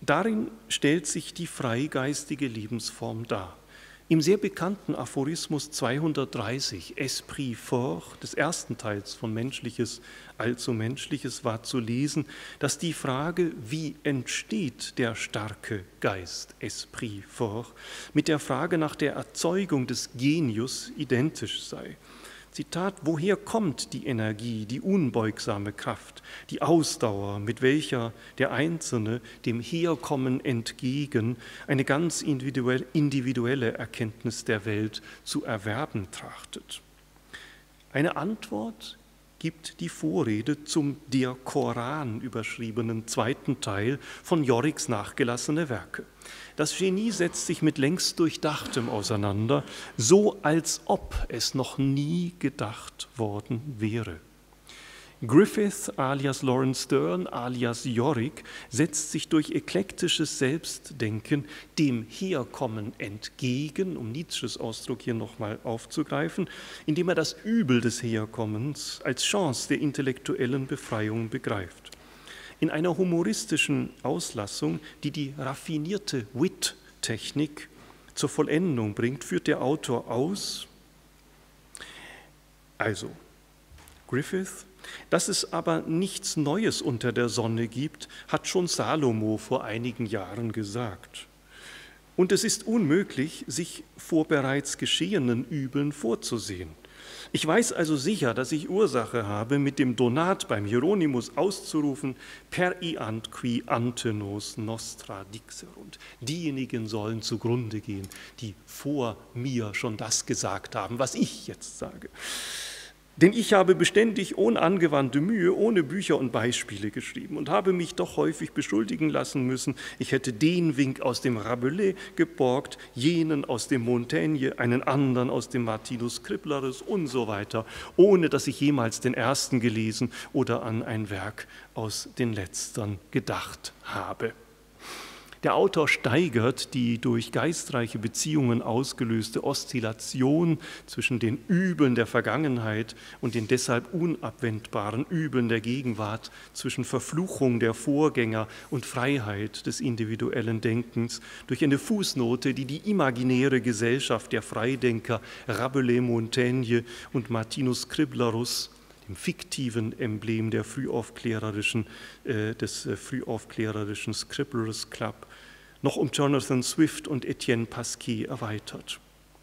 Darin stellt sich die freigeistige Lebensform dar. Im sehr bekannten Aphorismus zweihundertdreißig, Esprit fort, des ersten Teils von Menschliches, allzu Menschliches, war zu lesen, dass die Frage, wie entsteht der starke Geist, Esprit fort, mit der Frage nach der Erzeugung des Genius identisch sei. Zitat, woher kommt die Energie, die unbeugsame Kraft, die Ausdauer, mit welcher der Einzelne dem Herkommen entgegen eine ganz individuelle Erkenntnis der Welt zu erwerben trachtet? Eine Antwort gibt die Vorrede zum Der Koran überschriebenen zweiten Teil von Yoricks nachgelassene Werke. Das Genie setzt sich mit längst Durchdachtem auseinander, so als ob es noch nie gedacht worden wäre. Griffith alias Lawrence Sterne alias Yorick setzt sich durch eklektisches Selbstdenken dem Herkommen entgegen, um Nietzsches Ausdruck hier nochmal aufzugreifen, indem er das Übel des Herkommens als Chance der intellektuellen Befreiung begreift. In einer humoristischen Auslassung, die die raffinierte Wit-Technik zur Vollendung bringt, führt der Autor aus, also Griffith, dass es aber nichts Neues unter der Sonne gibt, hat schon Salomo vor einigen Jahren gesagt. Und es ist unmöglich, sich vor bereits geschehenen Übeln vorzusehen. Ich weiß also sicher, dass ich Ursache habe, mit dem Donat beim Hieronymus auszurufen, per iant qui ante nos nostra dixerunt. Diejenigen sollen zugrunde gehen, die vor mir schon das gesagt haben, was ich jetzt sage. Denn ich habe beständig ohne angewandte Mühe, ohne Bücher und Beispiele geschrieben und habe mich doch häufig beschuldigen lassen müssen, ich hätte den Wink aus dem Rabelais geborgt, jenen aus dem Montaigne, einen anderen aus dem Martinus Scriblerus und so weiter, ohne dass ich jemals den ersten gelesen oder an ein Werk aus den letztern gedacht habe. Der Autor steigert die durch geistreiche Beziehungen ausgelöste Oszillation zwischen den Übeln der Vergangenheit und den deshalb unabwendbaren Übeln der Gegenwart, zwischen Verfluchung der Vorgänger und Freiheit des individuellen Denkens durch eine Fußnote, die die imaginäre Gesellschaft der Freidenker Rabelais, Montaigne und Martinus Scriblerus, dem fiktiven Emblem der frühaufklärerischen, äh, des äh, frühaufklärerischen Scriblerus Club, noch um Jonathan Swift und Etienne Pasquier erweitert.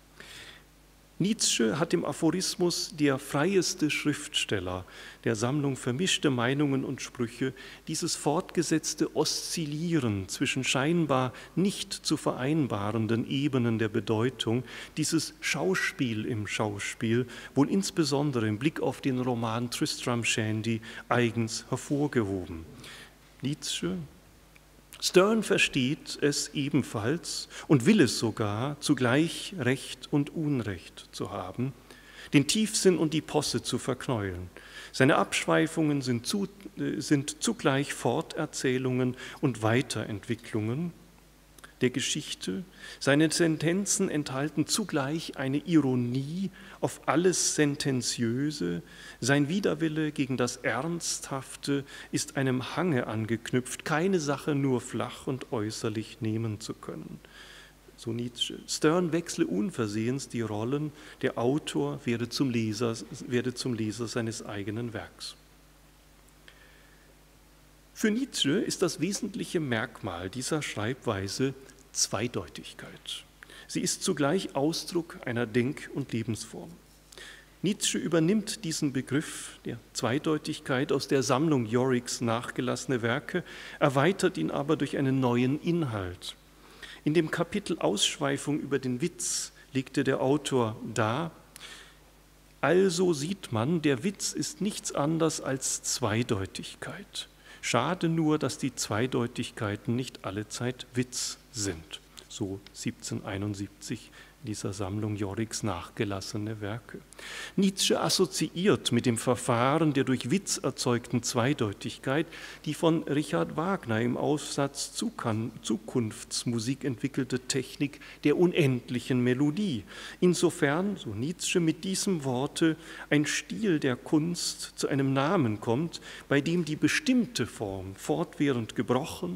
Nietzsche hat im Aphorismus der freieste Schriftsteller der Sammlung Vermischte Meinungen und Sprüche dieses fortgesetzte Oszillieren zwischen scheinbar nicht zu vereinbarenden Ebenen der Bedeutung, dieses Schauspiel im Schauspiel, wohl insbesondere im Blick auf den Roman Tristram Shandy eigens hervorgehoben. Nietzsche, Sterne versteht es ebenfalls und will es sogar, zugleich Recht und Unrecht zu haben, den Tiefsinn und die Posse zu verknäulen. Seine Abschweifungen sind, zu, sind zugleich Forterzählungen und Weiterentwicklungen der Geschichte. Seine Sentenzen enthalten zugleich eine Ironie auf alles Sententiöse. Sein Widerwille gegen das Ernsthafte ist einem Hange angeknüpft, keine Sache nur flach und äußerlich nehmen zu können. So Nietzsche. Sterne wechsle unversehens die Rollen, der Autor werde zum Leser, werde zum Leser seines eigenen Werks. Für Nietzsche ist das wesentliche Merkmal dieser Schreibweise Zweideutigkeit. Sie ist zugleich Ausdruck einer Denk- und Lebensform. Nietzsche übernimmt diesen Begriff der Zweideutigkeit aus der Sammlung Yoricks nachgelassene Werke, erweitert ihn aber durch einen neuen Inhalt. In dem Kapitel Ausschweifung über den Witz legte der Autor dar, also sieht man, der Witz ist nichts anderes als Zweideutigkeit. Schade nur, dass die Zweideutigkeiten nicht allezeit Witz sind. So siebzehnhunderteinundsiebzig in dieser Sammlung Yoricks nachgelassene Werke. Nietzsche assoziiert mit dem Verfahren der durch Witz erzeugten Zweideutigkeit die von Richard Wagner im Aufsatz Zukunftsmusik entwickelte Technik der unendlichen Melodie. Insofern, so Nietzsche, mit diesem Worte ein Stil der Kunst zu einem Namen kommt, bei dem die bestimmte Form fortwährend gebrochen,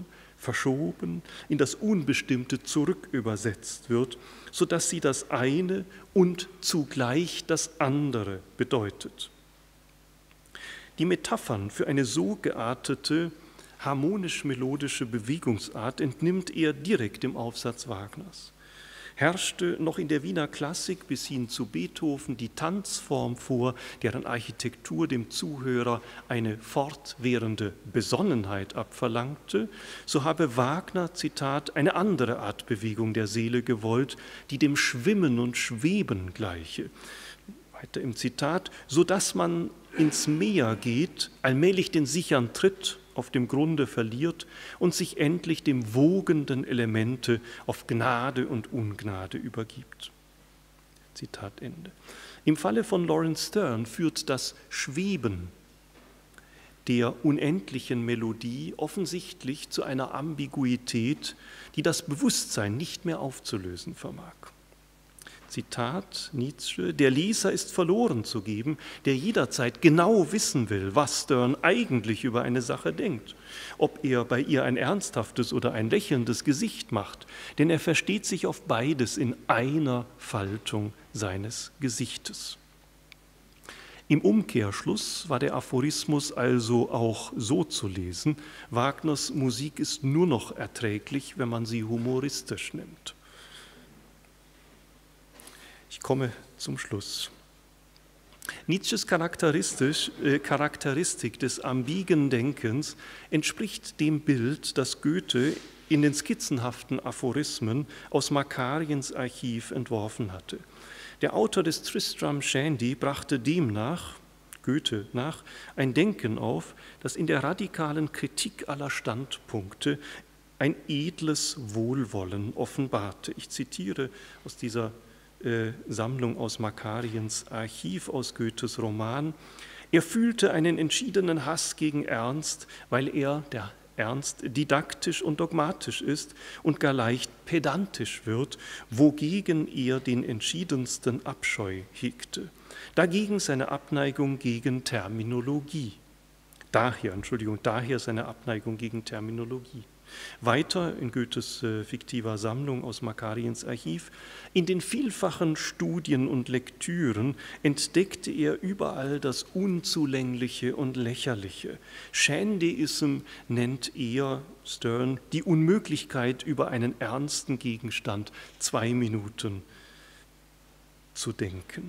verschoben, in das Unbestimmte zurückübersetzt wird, sodass sie das eine und zugleich das andere bedeutet. Die Metaphern für eine so geartete, harmonisch-melodische Bewegungsart entnimmt er direkt dem Aufsatz Wagners. Herrschte noch in der Wiener Klassik bis hin zu Beethoven die Tanzform vor, deren Architektur dem Zuhörer eine fortwährende Besonnenheit abverlangte, so habe Wagner, Zitat, eine andere Art Bewegung der Seele gewollt, die dem Schwimmen und Schweben gleiche. Weiter im Zitat, so dass man ins Meer geht, allmählich den sichern Tritt auf dem Grunde verliert und sich endlich dem wogenden Elemente auf Gnade und Ungnade übergibt. Zitat Ende. Im Falle von Lawrence Stern führt das Schweben der unendlichen Melodie offensichtlich zu einer Ambiguität, die das Bewusstsein nicht mehr aufzulösen vermag. Zitat Nietzsche, der Leser ist verloren zu geben, der jederzeit genau wissen will, was Stern eigentlich über eine Sache denkt, ob er bei ihr ein ernsthaftes oder ein lächelndes Gesicht macht, denn er versteht sich auf beides in einer Faltung seines Gesichtes. Im Umkehrschluss war der Aphorismus also auch so zu lesen, Wagners Musik ist nur noch erträglich, wenn man sie humoristisch nimmt. Ich komme zum Schluss. Nietzsches charakteristisch, äh, Charakteristik des ambigen Denkens entspricht dem Bild, das Goethe in den skizzenhaften Aphorismen aus Makariens Archiv entworfen hatte. Der Autor des Tristram Shandy brachte demnach, Goethe nach, ein Denken auf, das in der radikalen Kritik aller Standpunkte ein edles Wohlwollen offenbarte. Ich zitiere aus dieser Äh, Sammlung aus Makariens Archiv, aus Goethes Roman. Er fühlte einen entschiedenen Hass gegen Ernst, weil er, der Ernst, didaktisch und dogmatisch ist und gar leicht pedantisch wird, wogegen er den entschiedensten Abscheu hegte. Dagegen seine Abneigung gegen Terminologie. Daher, Entschuldigung, daher seine Abneigung gegen Terminologie. Weiter in Goethes äh, fiktiver Sammlung aus Makariens Archiv, in den vielfachen Studien und Lektüren entdeckte er überall das Unzulängliche und Lächerliche. Shandyism nennt er, Stern, die Unmöglichkeit, über einen ernsten Gegenstand zwei Minuten zu denken.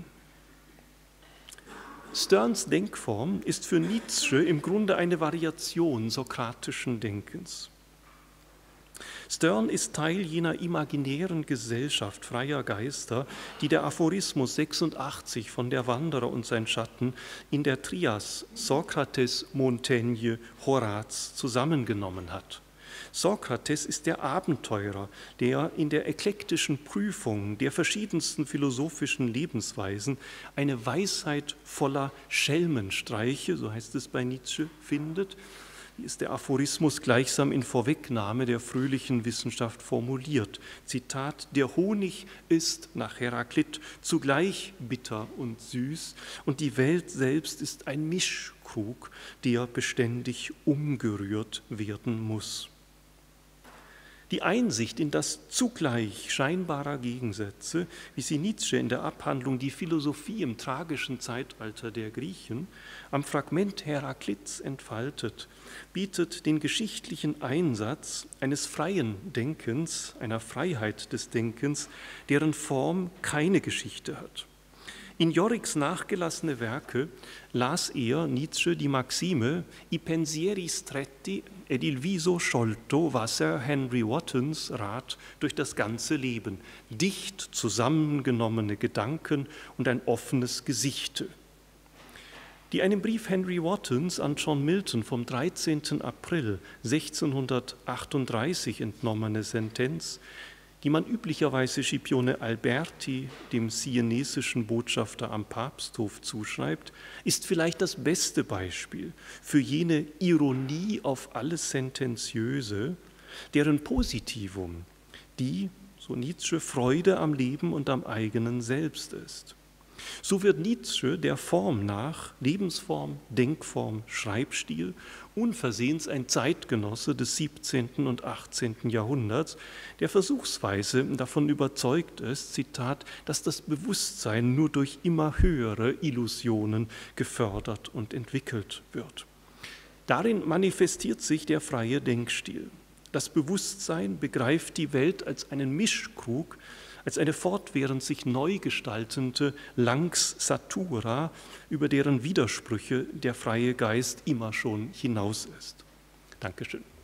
Sterns Denkform ist für Nietzsche im Grunde eine Variation sokratischen Denkens. Stern ist Teil jener imaginären Gesellschaft freier Geister, die der Aphorismus sechsundachtzig von Der Wanderer und sein Schatten in der Trias Sokrates, Montaigne, Horaz zusammengenommen hat. Sokrates ist der Abenteurer, der in der eklektischen Prüfung der verschiedensten philosophischen Lebensweisen eine Weisheit voller Schelmenstreiche, so heißt es bei Nietzsche, findet. Wie ist der Aphorismus gleichsam in Vorwegnahme der fröhlichen Wissenschaft formuliert. Zitat, der Honig ist nach Heraklit zugleich bitter und süß und die Welt selbst ist ein Mischkrug, der beständig umgerührt werden muss. Die Einsicht in das Zugleich scheinbarer Gegensätze, wie sie Nietzsche in der Abhandlung Die Philosophie im tragischen Zeitalter der Griechen am Fragment Heraklits entfaltet, bietet den geschichtlichen Einsatz eines freien Denkens, einer Freiheit des Denkens, deren Form keine Geschichte hat. In Yoriks nachgelassene Werke las er, Nietzsche, die Maxime I pensieri stretti ed il viso sciolto, Wasser Henry Wottons Rat durch das ganze Leben, dicht zusammengenommene Gedanken und ein offenes Gesichte. Die einem Brief Henry Wottons an John Milton vom dreizehnten April sechzehnhundertachtunddreißig entnommene Sentenz, die man üblicherweise Scipione Alberti, dem sienesischen Botschafter am Papsthof, zuschreibt, ist vielleicht das beste Beispiel für jene Ironie auf alles Sentenziöse, deren Positivum die, so Nietzsche, Freude am Leben und am eigenen Selbst ist. So wird Nietzsche der Form nach, Lebensform, Denkform, Schreibstil, unversehens ein Zeitgenosse des siebzehnten und achtzehnten Jahrhunderts, der versuchsweise davon überzeugt ist, Zitat, dass das Bewusstsein nur durch immer höhere Illusionen gefördert und entwickelt wird. Darin manifestiert sich der freie Denkstil. Das Bewusstsein begreift die Welt als einen Mischkrug, als eine fortwährend sich neu gestaltende Lanx Satura, über deren Widersprüche der freie Geist immer schon hinaus ist. Dankeschön.